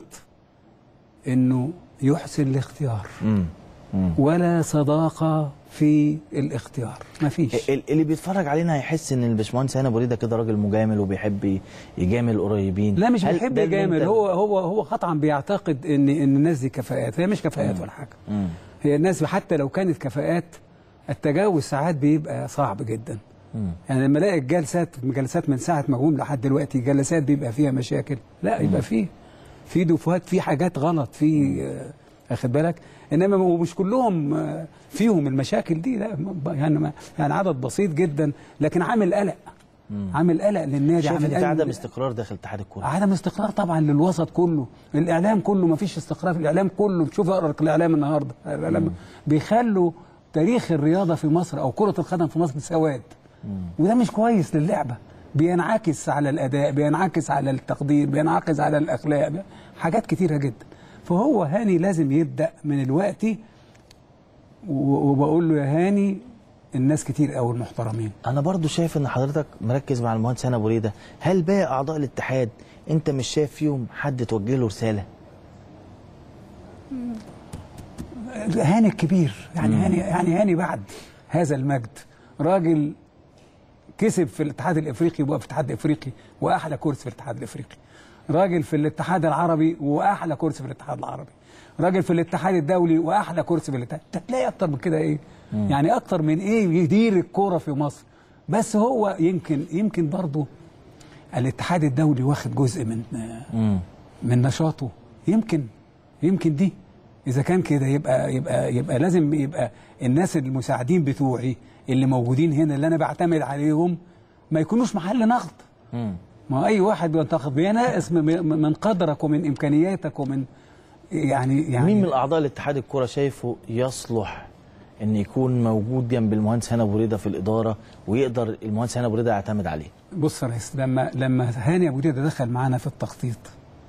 إنه يحسن الاختيار ولا صداقة في الاختيار، ما فيش. اللي بيتفرج علينا هيحس ان الباشمهندس هاني ابو ريده كده راجل مجامل وبيحب يجامل القريبين. لا مش هل بيحب ده اللي يجامل، انت- هو هو هو قطعا بيعتقد ان ان الناس دي كفاءات. هي مش كفاءات ولا حاجه. مم. هي الناس حتى لو كانت كفاءات، التجاوز ساعات بيبقى صعب جدا. مم. يعني لما الاقي الجلسات جلسات من ساعه ما اقوم لحد دلوقتي جلسات بيبقى فيها مشاكل، لا يبقى فيه في دفوات، في حاجات غلط، في آه، واخد بالك. انما مش كلهم آه، فيهم المشاكل دي، لا يعني ما- يعني عدد بسيط جدا، لكن عامل قلق. عامل قلق للنادي، شايف عامل ان في قلق. عدم استقرار داخل اتحاد الكوره. عدم استقرار طبعا للوسط كله، الاعلام كله ما فيش استقرار في الاعلام كله. شوف اقرا الاعلام النهارده، الاعلام بيخلوا تاريخ الرياضه في مصر او كره القدم في مصر سواد، وده مش كويس للعبه. بينعكس على الاداء، بينعكس على التقدير، بينعكس على الاخلاق، حاجات كتيره جدا. فهو هاني لازم يبدا من الوقت، و- وبقول له يا هاني الناس كتير قوي المحترمين. انا برضو شايف ان حضرتك مركز مع المهندس هاني ابو ريده. هل باقي اعضاء الاتحاد انت مش شايف فيهم حد توجه له رساله؟ هاني الكبير، يعني هاني يعني هاني بعد هذا المجد راجل كسب في الاتحاد الافريقي وبقى في الاتحاد الافريقي واحلى كرسي في الاتحاد الافريقي. راجل في الاتحاد العربي واحلى كرسي في الاتحاد العربي. راجل في الاتحاد الدولي واحلى كرسي في الاتحاد. تلاقي اكتر من كده ايه؟ مم. يعني اكتر من ايه يدير الكوره في مصر. بس هو يمكن يمكن برضه الاتحاد الدولي واخد جزء من مم. من نشاطه. يمكن يمكن دي اذا كان كده يبقى يبقى يبقى لازم يبقى الناس المساعدين بتوعي اللي موجودين هنا اللي انا بعتمد عليهم ما يكونوش محل نقد. مم. ما اي واحد بينتقد بينقص من من قدرك ومن امكانياتك ومن يعني يعني مين من اعضاء الاتحاد الكوره شايفه يصلح ان يكون موجود جنب المهندس هاني ابو ريده في الاداره ويقدر المهندس هاني ابو ريده يعتمد عليه؟ بص يا ريس، لما لما هاني ابو ريده دخل معانا في التخطيط،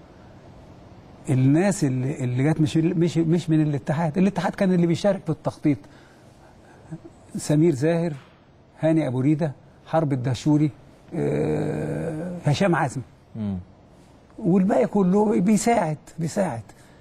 الناس اللي اللي جت مش مش مش من الاتحاد، الاتحاد كان اللي بيشارك في التخطيط سمير زاهر، هاني ابو ريده، حرب الدهشوري، آه، هشام عزمي. مم. والباقي كله بيساعد بيساعد.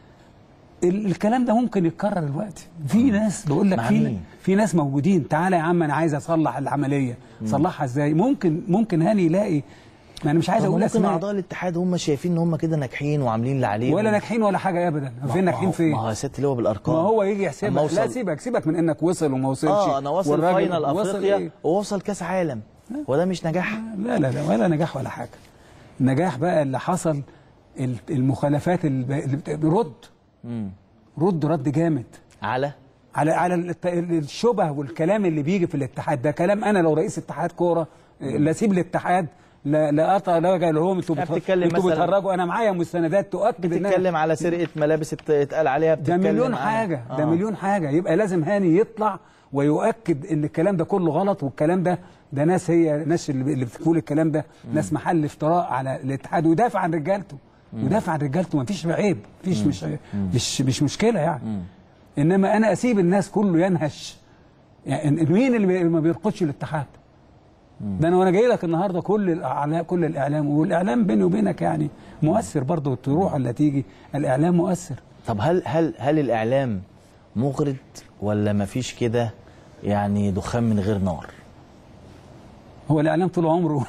الكلام ده ممكن يتكرر دلوقتي. في ناس بقول لك في في ناس موجودين، تعالى يا عم انا عايز اصلح العمليه، صلحها ازاي؟ ممكن ممكن هاني يلاقي، ما انا مش عايز اقول اسماء. ممكن اعضاء الاتحاد هم شايفين ان هم كده ناجحين وعاملين اللي عليهم، ولا ناجحين ولا حاجه ابدا. فين ناجحين فين؟ ما هو يا ست اللي هو بالارقام، ما هو يجي يحسبها. لا سيبك سيبك من انك وصل وما وصلش. اه انا واصل فاينل افريقيا إيه؟ ووصل كاس عالم، وده مش نجاح. لا لا لا ولا نجاح ولا حاجه. النجاح بقى اللي حصل المخالفات اللي رد مم. رد رد جامد على على على الشبه والكلام اللي بيجي في الاتحاد ده. كلام انا لو رئيس اتحاد كوره لا اسيب الاتحاد، لا لا قطع لا وجع لهم. انتوا بتهرجوا، انا معايا مستندات تؤكد. بتتكلم على سرقه ملابس اتقال عليها، ده مليون حاجه. آه. ده مليون حاجه. يبقى لازم هاني يطلع ويؤكد ان الكلام ده كله غلط، والكلام ده ده ناس هي ناس اللي بتقول الكلام ده ناس محل افتراء على الاتحاد، ويدافع عن رجالته ودافع عن رجالته. ما فيش عيب، مفيش مش مش مش مشكله يعني. مم. انما انا اسيب الناس كله ينهش. يعني مين اللي ما بيرقدش الاتحاد؟ ده انا وانا جاي لك النهارده كل الاعلام كل الاعلام والاعلام بيني وبينك يعني مؤثر برضه، تروح ولا تيجي الاعلام مؤثر. طب هل هل هل الاعلام مغرض ولا ما فيش كده يعني دخان من غير نار؟ هو الاعلام طول عمره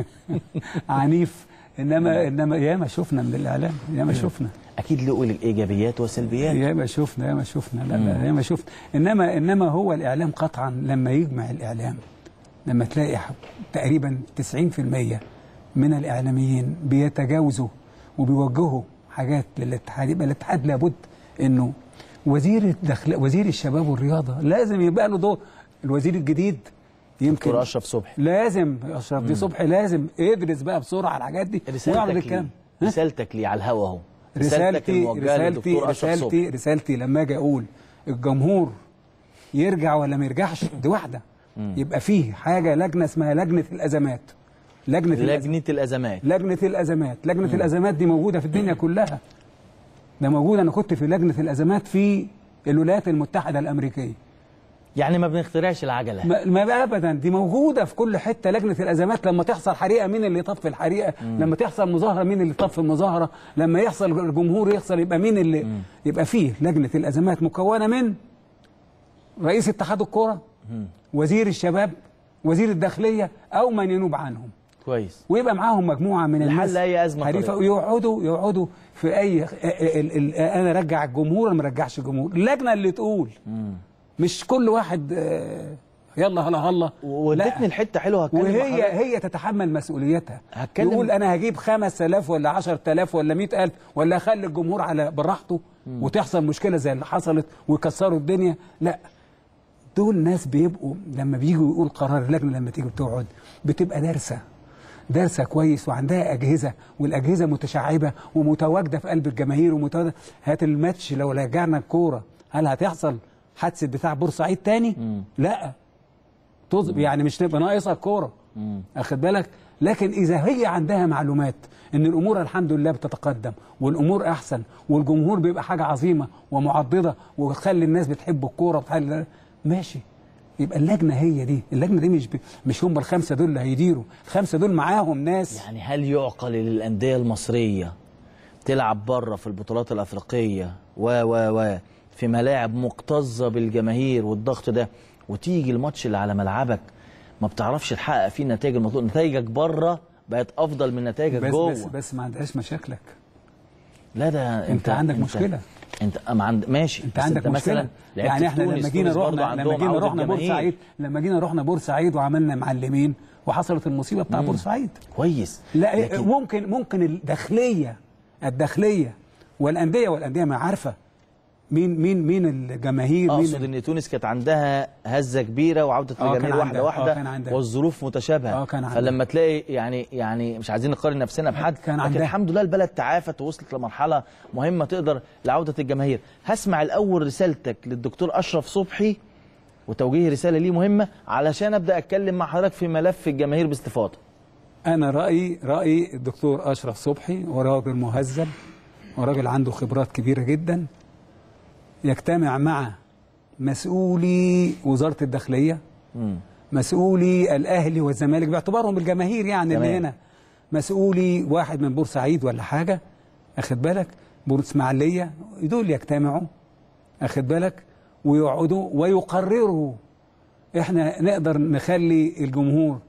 عنيف، انما انما ياما شفنا من الاعلام، ياما شفنا. اكيد له ايجابيات وسلبيات. ياما شفنا ياما شفنا لا لا ياما شفنا. انما انما هو الاعلام قطعا لما يجمع الاعلام، لما تلاقي تقريبا تسعين في المية من الاعلاميين بيتجاوزوا وبيوجهوا حاجات للاتحاد، يبقى الاتحاد لابد انه وزير الداخل وزير الشباب والرياضه لازم يبقى له دور. الوزير الجديد يمكن دكتور اشرف صبحي، لازم اشرف دي صبحي لازم يدرس بقى بسرعه على الحاجات دي ويعرض الكلام. رسالتك لي على الهوا اهو، رسالتي رسالتي رسالتي رسالتي لما اجي اقول الجمهور يرجع ولا ما يرجعش، دي واحده. مم. يبقى فيه حاجه لجنه اسمها لجنه الازمات. لجنه لجنه الازمات لجنه الازمات لجنه مم. الازمات دي موجوده في الدنيا كلها. ده موجود. انا كنت في لجنه الازمات في الولايات المتحده الامريكيه. يعني ما بنخترعش العجله. ما, ما ابدا، دي موجوده في كل حته. لجنه الازمات لما تحصل حريقه مين اللي يطفي الحريقه؟ مم. لما تحصل مظاهره مين اللي يطفي المظاهره؟ لما يحصل الجمهور يحصل يبقى مين اللي مم. يبقى فيه لجنه الازمات مكونه من رئيس اتحاد الكوره، وزير الشباب، وزير الداخليه او من ينوب عنهم. كويس. ويبقى معاهم مجموعه من الناس لحل اي ازمه حريفه، ويقعدوا يقعدوا في اي ال ال انا ارجع الجمهور ولا ما ارجعش الجمهور. اللجنه اللي تقول مم. مش كل واحد يلا هلا هلا. ودتني الحته حلوه. هتكلم وهي هي تتحمل مسؤوليتها. هتكلم يقول انا هجيب خمس آلاف ولا عشرة آلاف ولا مئة ألف ولا اخلي الجمهور على براحته مم. وتحصل مشكله زي اللي حصلت ويكسروا الدنيا. لا، دول ناس بيبقوا لما بييجوا يقول قرار اللجنه لما تيجي بتقعد بتبقى دارسه دارسه كويس، وعندها اجهزه، والاجهزه متشعبه ومتواجده في قلب الجماهير ومتواجده. هات الماتش لو رجعنا الكوره، هل هتحصل حادثه بتاع بورسعيد تاني؟ مم. لا تظبط يعني مش تبقى ناقصه الكوره، اخد بالك. لكن اذا هي عندها معلومات ان الامور الحمد لله بتتقدم والامور احسن والجمهور بيبقى حاجه عظيمه ومعضده وتخلي الناس بتحب الكوره وتخلي ماشي، يبقى اللجنه هي دي. اللجنه دي مش ب... مش هم الخمسه دول اللي هيديروا، الخمسه دول معاهم ناس. يعني هل يعقل للانديه المصريه تلعب بره في البطولات الافريقيه و و و في ملاعب مكتظه بالجماهير والضغط ده، وتيجي الماتش اللي على ملعبك ما بتعرفش تحقق فيه النتائج المطلوبه؟ نتائجك بره بقت افضل من نتائجك بس جوه. بس بس ما عندهاش مشاكلك. لا ده انت, انت عندك انت مشكله. انت ما عند ماشي، انت عندك انت مشكله. يعني احنا لما جينا رحنا لما جينا رحنا بورسعيد لما جينا رحنا بورسعيد وعملنا معلمين وحصلت المصيبه بتاع بورسعيد. كويس. لا لكن ممكن ممكن الداخليه الداخليه والانديه والانديه ما عارفه مين مين مين الجماهير. اقصد ان تونس كانت عندها هزه كبيره وعوده الجماهير واحده واحده والظروف متشابهه، فلما تلاقي يعني يعني مش عايزين نقارن نفسنا بحد، لكن الحمد لله البلد تعافت ووصلت لمرحله مهمه تقدر لعوده الجماهير. هسمع الاول رسالتك للدكتور اشرف صبحي وتوجيه رساله ليه مهمه علشان ابدا اتكلم مع حضرتك في ملف الجماهير باستفاضه. انا رايي رايي الدكتور اشرف صبحي وراجل مهذب وراجل عنده خبرات كبيره جدا، يجتمع مع مسؤولي وزارة الداخلية، مم. مسؤولي الأهلي والزمالك باعتبارهم الجماهير يعني اللي هنا، مسؤولي واحد من بورسعيد ولا حاجه، اخد بالك، بور اسماعيليه، دول يجتمعوا، اخد بالك، ويقعدوا ويقرروا احنا نقدر نخلي الجمهور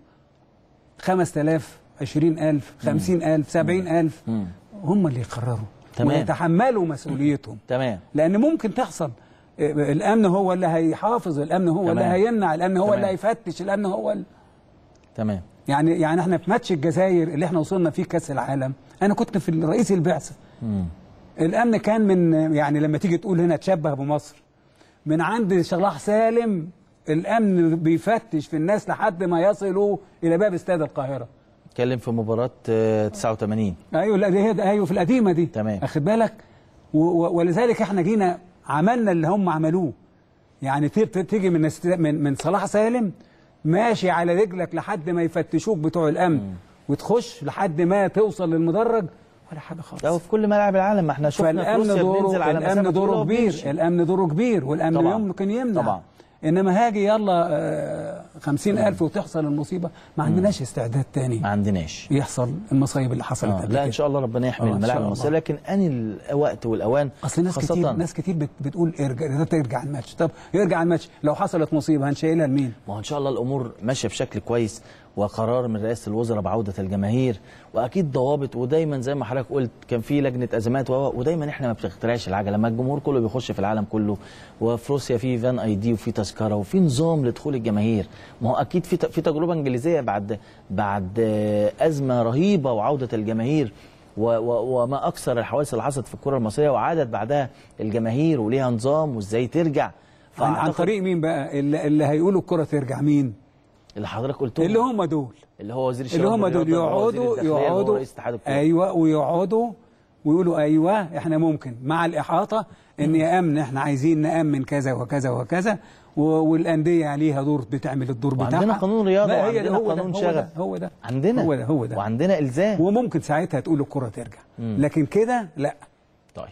خمسة آلاف، عشرين ألف، خمسين ألف، سبعين ألف، هم اللي يقرروا تمام. ويتحملوا مسؤوليتهم. تمام. لأن ممكن تحصل الأمن هو اللي هيحافظ، الأمن هو تمام. اللي هيمنع، الأمن هو تمام. اللي هيفتش، الأمن هو اللي... تمام. يعني يعني احنا في ماتش الجزائر اللي احنا وصلنا فيه كأس العالم، أنا كنت في رئيس البعثة. مم. الأمن كان من، يعني لما تيجي تقول هنا تشبه بمصر، من عند صلاح سالم الأمن بيفتش في الناس لحد ما يصلوا إلى باب استاد القاهرة. اتكلم في مباراة تسعة وثمانين. ايوه، لا دي ايوه في القديمه دي. تمام. اخد بالك، ولذلك احنا جينا عملنا اللي هم عملوه. يعني تيجي من من من صلاح سالم ماشي على رجلك لحد ما يفتشوك بتوع الامن، مم. وتخش لحد ما توصل للمدرج ولا حاجه خالص. ده في كل ملاعب العالم، ما احنا شفنا في روسيا بننزل على مسافه الامن دوره كبير، الامن دوره كبير، والامن طبعًا. يمكن يمنع طبعا. انما هاجي يلا خمسين ألف وتحصل المصيبه، ما عندناش استعداد تاني، ما عندناش يحصل المصايب اللي حصلت آه. لا ان شاء الله ربنا يحمي الملاعب المصريه، لكن اني الوقت والاوان. اصل ناس كتير ناس كتير بتقول ارجع ترجع الماتش. طب يرجع الماتش لو حصلت مصيبه هنشيلها لمين؟ ما هو ان شاء الله الامور ماشيه بشكل كويس، وقرار من رئاسه الوزراء بعوده الجماهير، واكيد ضوابط، ودايما زي ما حضرتك قلت كان في لجنه ازمات، ودايما احنا ما بنخترعش العجله، لما الجمهور كله بيخش في العالم كله، وفي روسيا في فان اي دي وفي تذكره وفي نظام لدخول الجماهير. ما هو اكيد في في تجربه انجليزيه بعد بعد ازمه رهيبه وعوده الجماهير، وما اكثر الحوادث اللي حصلت في الكره المصريه، وعادت بعدها الجماهير وليها نظام وازاي ترجع. عن, عن طريق مين بقى اللي, اللي هيقولوا الكره ترجع؟ مين اللي حضرتك قلتهم؟ اللي هم دول، اللي هو وزير الشباب اللي هم دول يقعدوا يقعدوا ايوه ويقعدوا ويقولوا ايوه احنا ممكن مع الاحاطه ان يا امن احنا عايزين نامن كذا وكذا وكذا، والانديه عليها دور بتعمل الدور بتاعها، وعندنا قانون رياضه وعندنا قانون شغب، هو ده عندنا هو ده هو ده وعندنا الزام، وممكن ساعتها تقول الكره ترجع. مم. لكن كده لا. طيب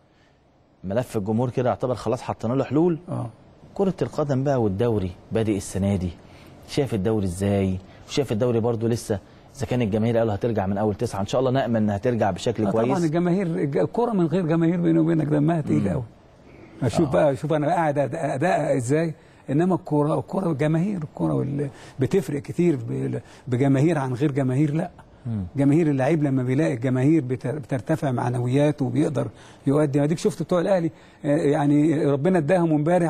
ملف الجمهور كده يعتبر خلاص حطينا له حلول. اه كره القدم بقى والدوري بادئ السنه دي، شايف الدوري ازاي؟ وشايف الدوري برضو لسه اذا كان الجماهير قالوا هترجع من اول تسعه، ان شاء الله نامل انها ترجع بشكل كويس. طبعا الجماهير، الكوره من غير جماهير بيني وبينك دمها تقيل قوي. شوف بقى، شوف انا قاعد اداء ازاي، انما الكوره الكوره جماهير، الكوره بتفرق كتير بجماهير عن غير جماهير. لا، مم. جماهير اللعيب لما بيلاقي الجماهير بترتفع معنوياته وبيقدر يؤدي. اديك شفت بتوع الاهلي يعني ربنا اداهم امبارح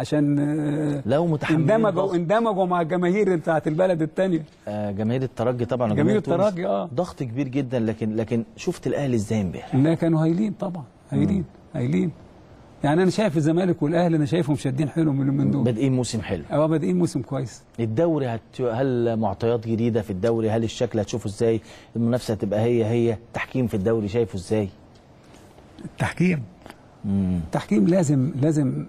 عشان لو متحملين اندمجوا اندمجوا مع الجماهير بتاعت البلد الثانيه. آه جماهير الترجي طبعا، جماهير الترجي اه ضغط كبير جدا، لكن لكن شفت الاهلي ازاي امبارح؟ لا كانوا هايلين طبعا، هايلين هايلين. يعني انا شايف الزمالك والاهلي انا شايفهم شادين حيلهم من اليومين دول، بادئين موسم حلو. اه بادئين موسم كويس. الدوري هت... هل معطيات جديده في الدوري؟ هل الشكل هتشوفه ازاي؟ المنافسه هتبقى هي هي؟ التحكيم في الدوري شايفه ازاي؟ التحكيم امم التحكيم لازم لازم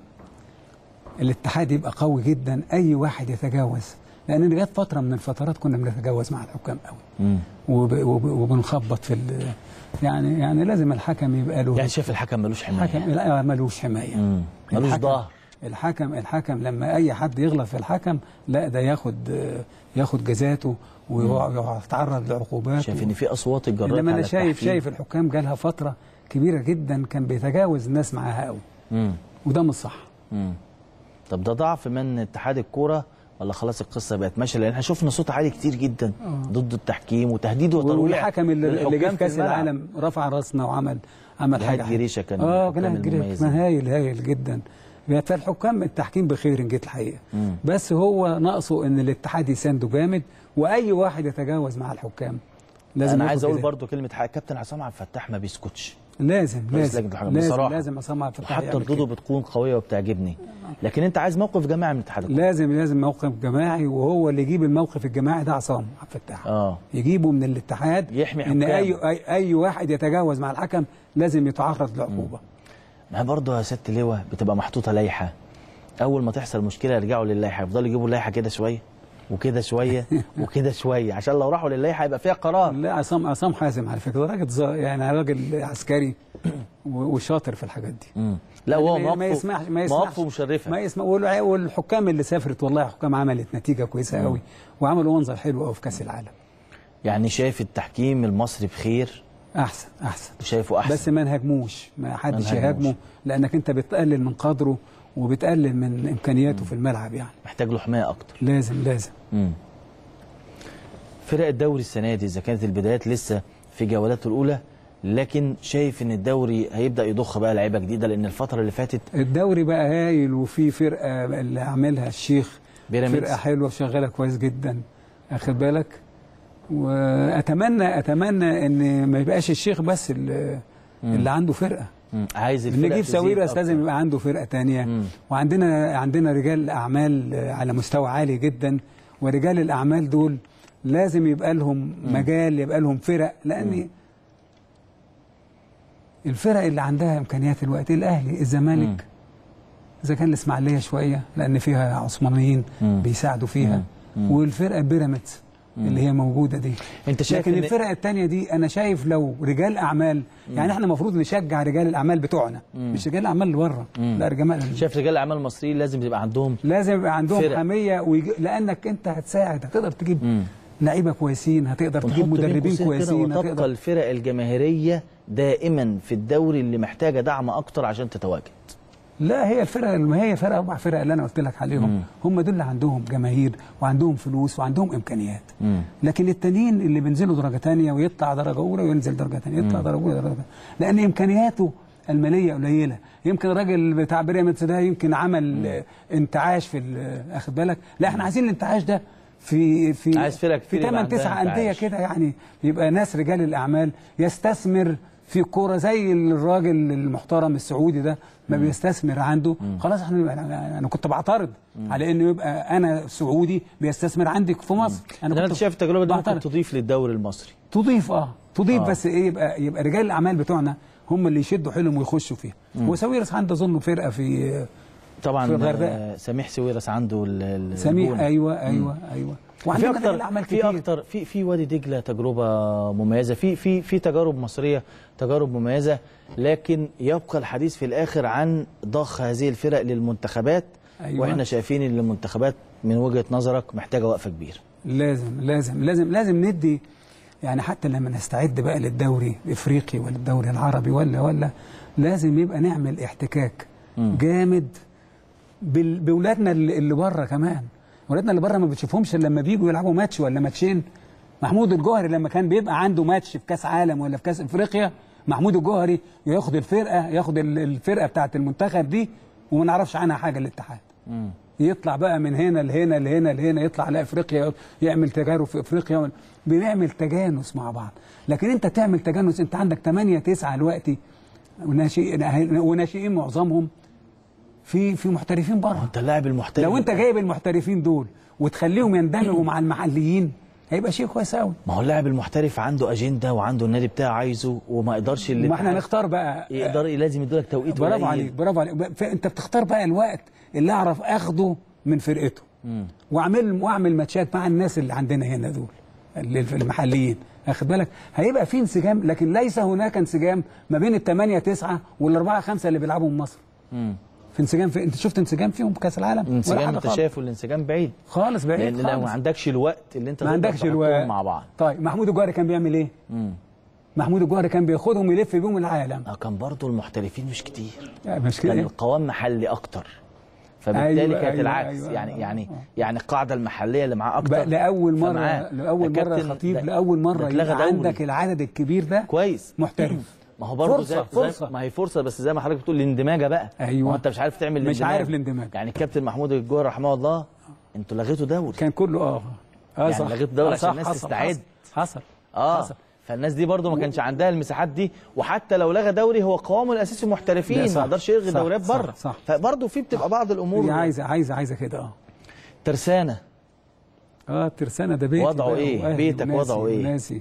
الاتحاد يبقى قوي جدا، اي واحد يتجاوز، لان جت فتره من الفترات كنا بنتجاوز مع الحكام قوي وب... وب... وبنخبط في ال... يعني يعني لازم الحكم يبقى له، يعني شايف الحكم ملوش حمايه؟ الحكم لا ملوش حمايه، ملوش ظهر. الحكم الحكم لما اي حد يغلط في الحكم لا ده ياخد ياخد جزاته ويتعرض لعقوبات. شايف ان في اصوات اتجرت على التحكيم. انا شايف شايف الحكام جالها فتره كبيره جدا كان بيتجاوز الناس معاها قوي، وده مش صح. امم طب ده ضعف من اتحاد الكوره ولا خلاص القصه بقت ماشيه؟ لان احنا شفنا صوت عالي كتير جدا أوه. ضد التحكيم وتهديد وترويع. والحكم اللي, اللي جه في كاس العالم رفع راسنا وعمل عمل حاجه. جريشه كان اه كان جريشه هايل هايل جدا. فالحكام التحكيم بخير ان جيت الحقيقه، مم. بس هو ناقصه ان الاتحاد يسانده جامد، واي واحد يتجاوز مع الحكام لازم. انا عايز اقول برضو كلمه حق، كابتن عصام عبد الفتاح ما بيسكتش. لازم لازم لازم لازم عصام عبد الفتاح، حتى ردوده بتكون قويه وبتعجبني، لكن انت عايز موقف جماعي من الاتحاد. لازم لازم موقف جماعي، وهو اللي يجيب الموقف الجماعي ده عصام عبد الفتاح. اه يجيبه من الاتحاد، يحمي ان اي اي اي واحد يتجاوز مع الحكم لازم يتعرض لعقوبه. ما برضه يا ست لواء بتبقى محطوطه لائحه، اول ما تحصل مشكله يرجعوا للائحه، يفضلوا يجيبوا اللائحه كده شويه وكده شويه وكده شويه، عشان لو راحوا للائحه يبقى فيها قرار. لا عصام عصام حازم على فكره، راجل يعني راجل عسكري وشاطر في الحاجات دي. مم. لا هو يعني ما يسمحش ما يسمحش مواقفه مشرفه، ما يسمح. والحكام اللي سافرت والله حكام عملت نتيجه كويسه قوي، وعملوا منظر حلو قوي في كاس العالم. يعني شايف التحكيم المصري بخير؟ احسن احسن شايفه احسن، بس ما نهاجموش، ما حدش ما يهاجمه، لانك انت بتقلل من قدره وبتقلل من امكانياته مم. في الملعب، يعني محتاج له حمايه اكتر. لازم لازم. امم فرق الدوري السنه دي اذا كانت البدايات لسه في جولاته الاولى، لكن شايف ان الدوري هيبدا يضخ بقى لعيبه جديده، لان الفتره اللي فاتت الدوري بقى هايل، وفي فرقه اللي عاملها الشيخ بيراميدز، فرقه حلوه وشغاله كويس جدا، اخد بالك. واتمنى اتمنى ان ما يبقاش الشيخ بس اللي, اللي عنده فرقه. مم. عايز الفرقه نجيب ساويرس لازم يبقى عنده فرقه ثانيه. وعندنا عندنا رجال اعمال على مستوى عالي جدا، ورجال الاعمال دول لازم يبقى لهم مم. مجال، يبقى لهم فرق، لان مم. الفرق اللي عندها امكانيات الوقت الاهلي، الزمالك، اذا كان الاسماعيليه شويه لان فيها عثمانيين مم. بيساعدوا فيها، مم. والفرقه بيراميدز اللي هي موجوده دي. انت شايف لكن الفرق الثانيه دي انا شايف لو رجال اعمال، مم. يعني احنا المفروض نشجع رجال الاعمال بتوعنا، مم. مش رجال الاعمال اللي بره، لا رجال. شايف رجال الاعمال المصريين لازم يبقى عندهم لازم يبقى عندهم فرق. حميه، ويج... لانك انت هتساعد، هتقدر تجيب مم. لعيبه كويسين، هتقدر تجيب مدربين كويسين، وتبقى الفرق الجماهيريه دائما في الدوري اللي محتاجه دعم اكتر عشان تتواجد. لا هي الفرق، ما هي فرق اربع فرق اللي انا قلت لك عليهم، مم. هم دول اللي عندهم جماهير وعندهم فلوس وعندهم امكانيات. مم. لكن التانيين اللي بينزلوا درجه ثانيه ويطلع درجه اولى وينزل درجه ثانيه، يطلع درجه اولى درجه ثانيه، لان امكانياته الماليه قليله. يمكن الراجل بتاع بيراميدز ده يمكن عمل مم. انتعاش في اخد بالك، لا احنا عايزين الانتعاش ده في في عايز فرق كتير في ثمان تسع انديه كده، يعني يبقى ناس رجال الاعمال يستثمر في الكوره زي الراجل المحترم السعودي ده ما مم. بيستثمر عنده. مم. خلاص احنا انا كنت بعترض مم. على انه يبقى انا سعودي بيستثمر عندك في مصر. مم. انا كنت شايف التجربه دي ممكن تضيف للدوري المصري، تضيف اه تضيف آه. بس ايه، يبقى يبقى رجال الاعمال بتوعنا هم اللي يشدوا حيلهم ويخشوا فيها. وساويرس عنده اظن فرقه في طبعا في الغردقه، سميح ساويرس عنده سميح ايوه ايوه مم. ايوه وفي اكتر في اكتر في في وادي دجله تجربه مميزه، في في في تجارب مصريه تجارب مميزه، لكن يبقى الحديث في الاخر عن ضخ هذه الفرق للمنتخبات. أيوة. واحنا شايفين ان المنتخبات من وجهه نظرك محتاجه وقفه كبيره. لازم لازم لازم لازم ندي، يعني حتى لما نستعد بقى للدوري الافريقي ولا الدوري العربي ولا ولا لازم يبقى نعمل احتكاك م. جامد باولادنا اللي بره كمان. ولادنا اللي بره ما بتشوفهمش الا لما بييجوا يلعبوا ماتش ولا ماتشين. محمود الجوهري لما كان بيبقى عنده ماتش في كاس عالم ولا في كاس افريقيا، محمود الجوهري ياخد الفرقه ياخد الفرقه بتاعه المنتخب دي وما نعرفش عنها حاجه الاتحاد. مم. يطلع بقى من هنا لهنا لهنا لهنا، يطلع على افريقيا يعمل تجارب في افريقيا، بنعمل تجانس مع بعض. لكن انت تعمل تجانس، انت عندك ثمانية تسعة دلوقتي وناشئين وناشئين معظمهم في في محترفين بره. انت اللاعب المحترف لو انت جايب المحترفين دول وتخليهم يندمجوا مع المحليين هيبقى شيء كويس قوي. ما هو اللاعب المحترف عنده اجنده وعنده النادي بتاعه عايزه، وما يقدرش اللي ما احنا نختار بقى يقدر لازم يدولك توقيت. برافو عليك برافو عليك. انت بتختار بقى الوقت اللي اعرف اخده من فرقته واعمل واعمل ماتشات مع الناس اللي عندنا هنا دول اللي في المحليين، اخد بالك، هيبقى في انسجام. لكن ليس هناك انسجام ما بين الثمانية تسعة والأربعة خمسة اللي بيلعبوا من مصر. امم في انسجام في... انت شفت انسجام فيهم في كاس العالم؟ انسجام انت شايفه الانسجام بعيد خالص، بعيد لان خالص. لو ما عندكش الوقت اللي انت ما عندكش الوقت مع بعض. طيب محمود الجوهري كان بيعمل ايه؟ امم محمود الجوهري كان بياخدهم يلف بيهم العالم. اه كان برضه المحترفين مش كتير، مش كده، كان القوام محلي اكتر، فبالتالي أيوة كانت أيوة العكس. أيوة يعني أيوة يعني أيوة. يعني القاعده المحليه اللي معاه اكتر. لاول مره لاول مره خطيب لاول مره يبقى عندك العدد الكبير ده كويس محترف. ما هو برضه فرصة, فرصة. ما هي فرصه، بس زي ما حضرتك بتقول الاندماجه بقى. ايوه ما انت مش عارف تعمل مش عارف الاندماج. يعني الكابتن محمود الجوهري رحمه الله انتوا لغيتوا دوري، كان كله اه اه يعني صح، لغيتوا دوري عشان الناس تستعد. حصل اه حصل. فالناس دي برضه ما كانش عندها المساحات دي، وحتى لو لغى دوري هو قوامه الاساسي محترفين، ما يقدرش يلغي دوريات بره. فبرضه في بتبقى بعض الامور عايزه عايزه عايزه كده. اه ترسانه اه ترسانه ده بيتي وضعه ايه؟ بيتك وضعه ايه؟ ناسي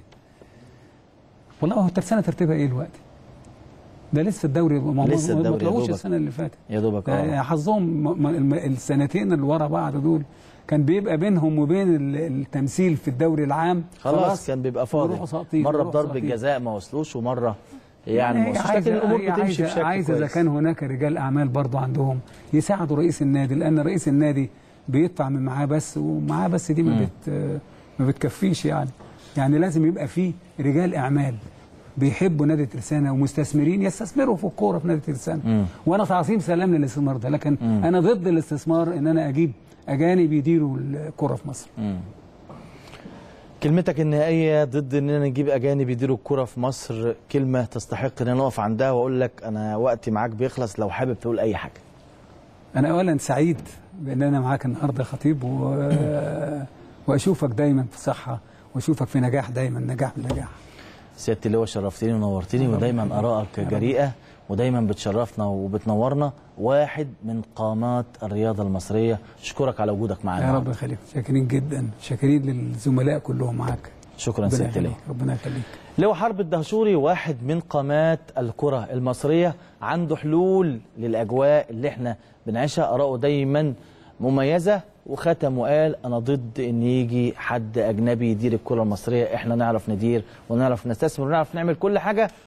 والله. هو ترسانه ترتيبها ايه دلوقتي؟ ده لسه الدوري ما لسه الدوري طلعوش السنه اللي فاتت يا دوبك. اه حظهم السنتين اللي ورا بعض دول كان بيبقى بينهم وبين التمثيل في الدوري العام خلاص, خلاص كان بيبقى فاضي، مره بضرب الجزاء ما وصلوش ومره يعني, يعني ما وصلوش، لكن الامور بتمشي بشكل عايز كويس. اذا كان هناك رجال اعمال برضه عندهم يساعدوا رئيس النادي، لان رئيس النادي بيدفع من معاه بس، ومعاه بس دي ما بت ما بتكفيش يعني. يعني لازم يبقى فيه رجال اعمال بيحبوا نادي ترسانة ومستثمرين يستثمروا في الكوره في نادي ترسانة. وانا تعظيم سلام للاستثمار ده، لكن مم. انا ضد الاستثمار ان انا اجيب اجانب يديروا الكوره في مصر. مم. كلمتك النهائيه ضد اننا نجيب اجانب يديروا الكوره في مصر كلمه تستحق ان انا اقف عندها واقول لك انا وقتي معاك بيخلص، لو حابب تقول اي حاجه. انا اولا سعيد بان انا معاك النهارده خطيب و... واشوفك دايما في صحه واشوفك في نجاح دايما، نجاح بنجاح. سيادة اللواء شرفتني ونورتني، ودايما آرائك جريئة ودايما بتشرفنا وبتنورنا، واحد من قامات الرياضة المصرية. أشكرك على وجودك معنا. يا رب يخليك، شاكرين جدا، شاكرين للزملاء كلهم معاك. شكرا سيادة اللواء. ربنا يخليك. لواء حرب الدهشوري واحد من قامات الكرة المصرية، عنده حلول للأجواء اللي احنا بنعيشها، آراءه دايما مميزة، وختم وقال أنا ضد إن يجي حد أجنبي يدير الكرة المصرية، إحنا نعرف ندير ونعرف نستثمر ونعرف نعمل كل حاجة